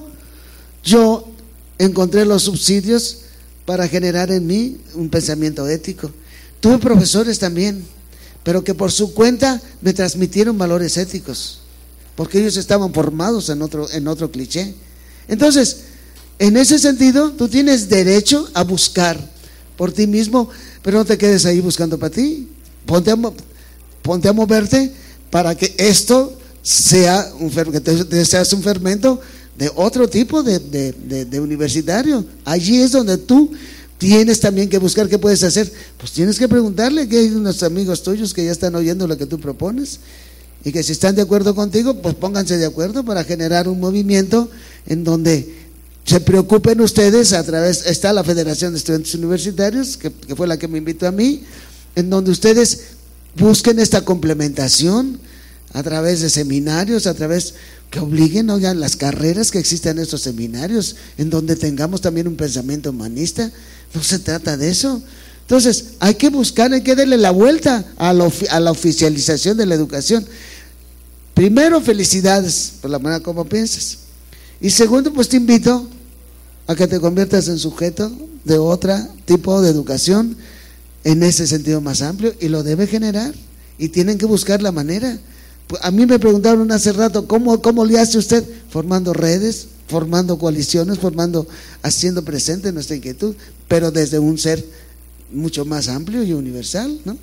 yo encontré los subsidios para generar en mí un pensamiento ético. Tuve profesores también, pero que por su cuenta me transmitieron valores éticos, porque ellos estaban formados en otro, en otro cliché. Entonces, en ese sentido, tú tienes derecho a buscar por ti mismo, pero no te quedes ahí buscando para ti. Ponte a, ponte a moverte para que esto sea un, que te, seas un fermento de otro tipo de, de, de, de universitario. Allí es donde tú tienes también que buscar qué puedes hacer. Pues tienes que preguntarle que hay unos amigos tuyos que ya están oyendo lo que tú propones, y que si están de acuerdo contigo, pues pónganse de acuerdo para generar un movimiento en donde se preocupen ustedes. A través, está la Federación de Estudiantes Universitarios, que, que fue la que me invitó a mí, en donde ustedes busquen esta complementación a través de seminarios, a través que obliguen, oigan, las carreras que existen en estos seminarios, en donde tengamos también un pensamiento humanista. No se trata de eso. Entonces, hay que buscar, hay que darle la vuelta a la, a la oficialización de la educación. Primero, felicidades por la manera como piensas. Y segundo, pues te invito a que te conviertas en sujeto de otro tipo de educación en ese sentido más amplio, y lo debe generar, y tienen que buscar la manera. A mí me preguntaron hace rato, ¿cómo, cómo le hace usted? Formando redes, formando coaliciones, formando, haciendo presente nuestra inquietud, pero desde un ser mucho más amplio y universal, ¿no?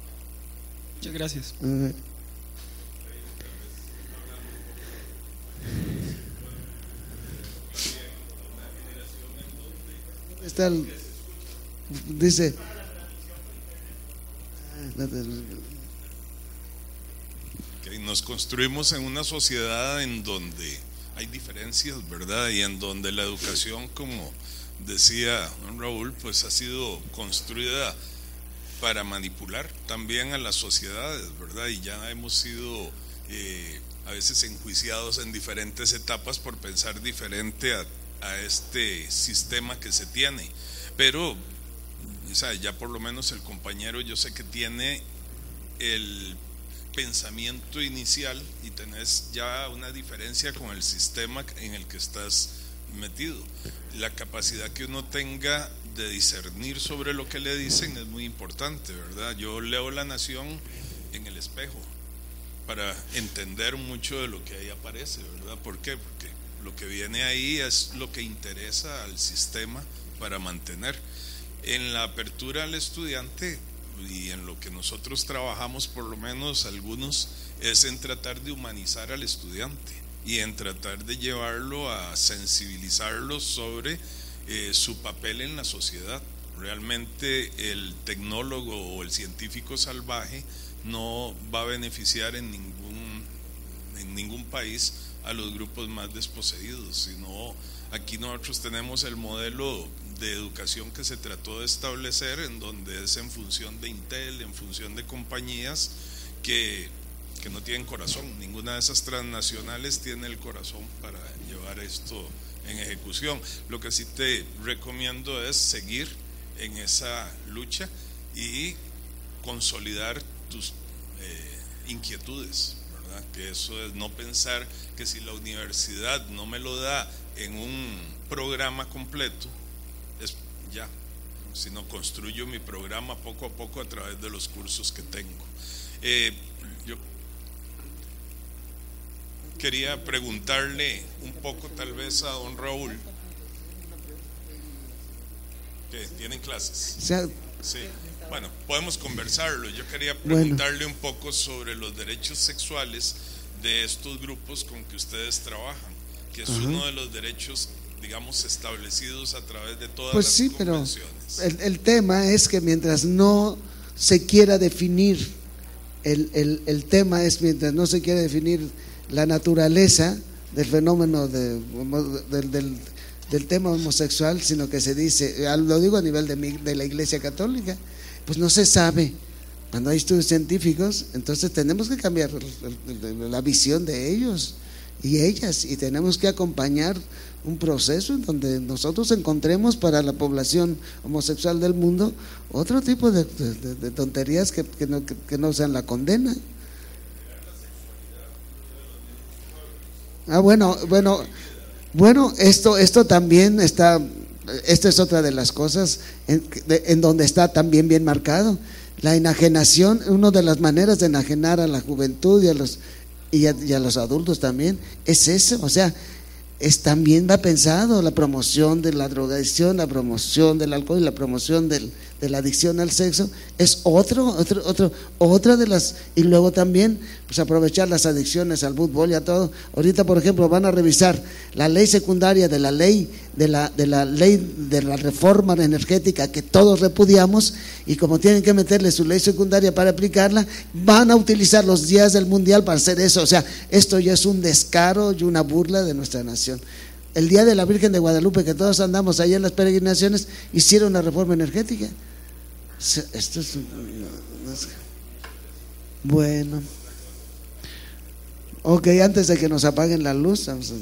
Muchas gracias. Uh, Está el, dice que nos construimos en una sociedad en donde hay diferencias, ¿verdad? Y en donde la educación, como decía don Raúl, pues ha sido construida para manipular también a las sociedades, ¿verdad? Y ya hemos sido eh, a veces enjuiciados en diferentes etapas por pensar diferente a a este sistema que se tiene, pero o sea, ya por lo menos el compañero yo sé que tiene el pensamiento inicial y tenés ya una diferencia con el sistema en el que estás metido. La capacidad que uno tenga de discernir sobre lo que le dicen es muy importante, ¿verdad? Yo leo La Nación en el espejo para entender mucho de lo que ahí aparece, ¿verdad? ¿Por qué? Porque lo que viene ahí es lo que interesa al sistema para mantener. En la apertura al estudiante y en lo que nosotros trabajamos, por lo menos algunos, es en tratar de humanizar al estudiante y en tratar de llevarlo a sensibilizarlo sobre eh, su papel en la sociedad. Realmente el tecnólogo o el científico salvaje no va a beneficiar en ningún, en ningún país a los grupos más desposeídos, sino aquí nosotros tenemos el modelo de educación que se trató de establecer, en donde es en función de Intel, en función de compañías que, que no tienen corazón. Ninguna de esas transnacionales tiene el corazón para llevar esto en ejecución. Lo que sí te recomiendo es seguir en esa lucha y consolidar tus eh, inquietudes, ¿verdad? Que eso es no pensar que si la universidad no me lo da en un programa completo, es ya, sino construyo mi programa poco a poco a través de los cursos que tengo. Eh, yo quería preguntarle un poco tal vez a don Raúl, que tienen clases. O sea, sí. Bueno, podemos conversarlo. Yo quería preguntarle bueno. un poco sobre los derechos sexuales de estos grupos con que ustedes trabajan, que es uh-huh. uno de los derechos, digamos, establecidos a través de todas pues las sí, convenciones. Pero el, el tema es que mientras no se quiera definir el, el, el tema es, mientras no se quiere definir la naturaleza del fenómeno de, del, del, del tema homosexual, sino que se dice, lo digo a nivel de, mi, de la Iglesia Católica, pues no se sabe. Cuando hay estudios científicos, entonces tenemos que cambiar la visión de ellos y ellas, y tenemos que acompañar un proceso en donde nosotros encontremos para la población homosexual del mundo otro tipo de, de, de tonterías que, que, no, que, que no sean la condena. Ah, bueno, bueno, bueno, esto, esto también está, esta es otra de las cosas en, de, en donde está también bien marcado. La enajenación, una de las maneras de enajenar a la juventud y a los, y a, y a los adultos también, es eso, o sea, es, también va pensado la promoción de la drogadicción, la promoción del alcohol y la promoción del, de la adicción al sexo, es otro, otro, otro, otra de las, y luego también pues aprovechar las adicciones al fútbol y a todo. Ahorita, por ejemplo, van a revisar la ley secundaria de la ley de la, de la ley de la reforma energética que todos repudiamos, y como tienen que meterle su ley secundaria para aplicarla, van a utilizar los días del mundial para hacer eso. O sea, esto ya es un descaro y una burla de nuestra nación. El día de la Virgen de Guadalupe, que todos andamos allá en las peregrinaciones, hicieron una reforma energética. Esto es bueno. Ok, antes de que nos apaguen la luz, vamos a...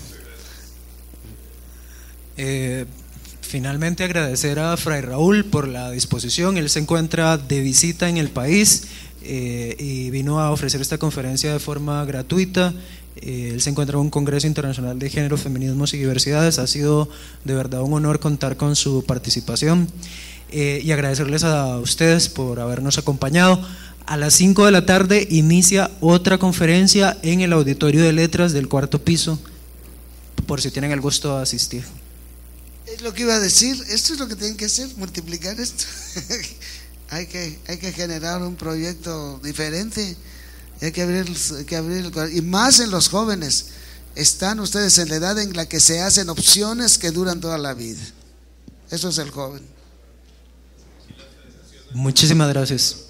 Eh, finalmente agradecer a Fray Raúl por la disposición. Él se encuentra de visita en el país eh, y vino a ofrecer esta conferencia de forma gratuita. Eh, él se encuentra en un Congreso Internacional de Género, Feminismos y Diversidades. Ha sido de verdad un honor contar con su participación eh, y agradecerles a ustedes por habernos acompañado. A las cinco de la tarde inicia otra conferencia en el Auditorio de Letras del cuarto piso, por si tienen el gusto de asistir. Es lo que iba a decir, esto es lo que tienen que hacer, multiplicar esto. hay, que, hay que generar un proyecto diferente, hay que abrir, hay que abrir, y más en los jóvenes. Están ustedes en la edad en la que se hacen opciones que duran toda la vida. Eso es el joven. Muchísimas gracias.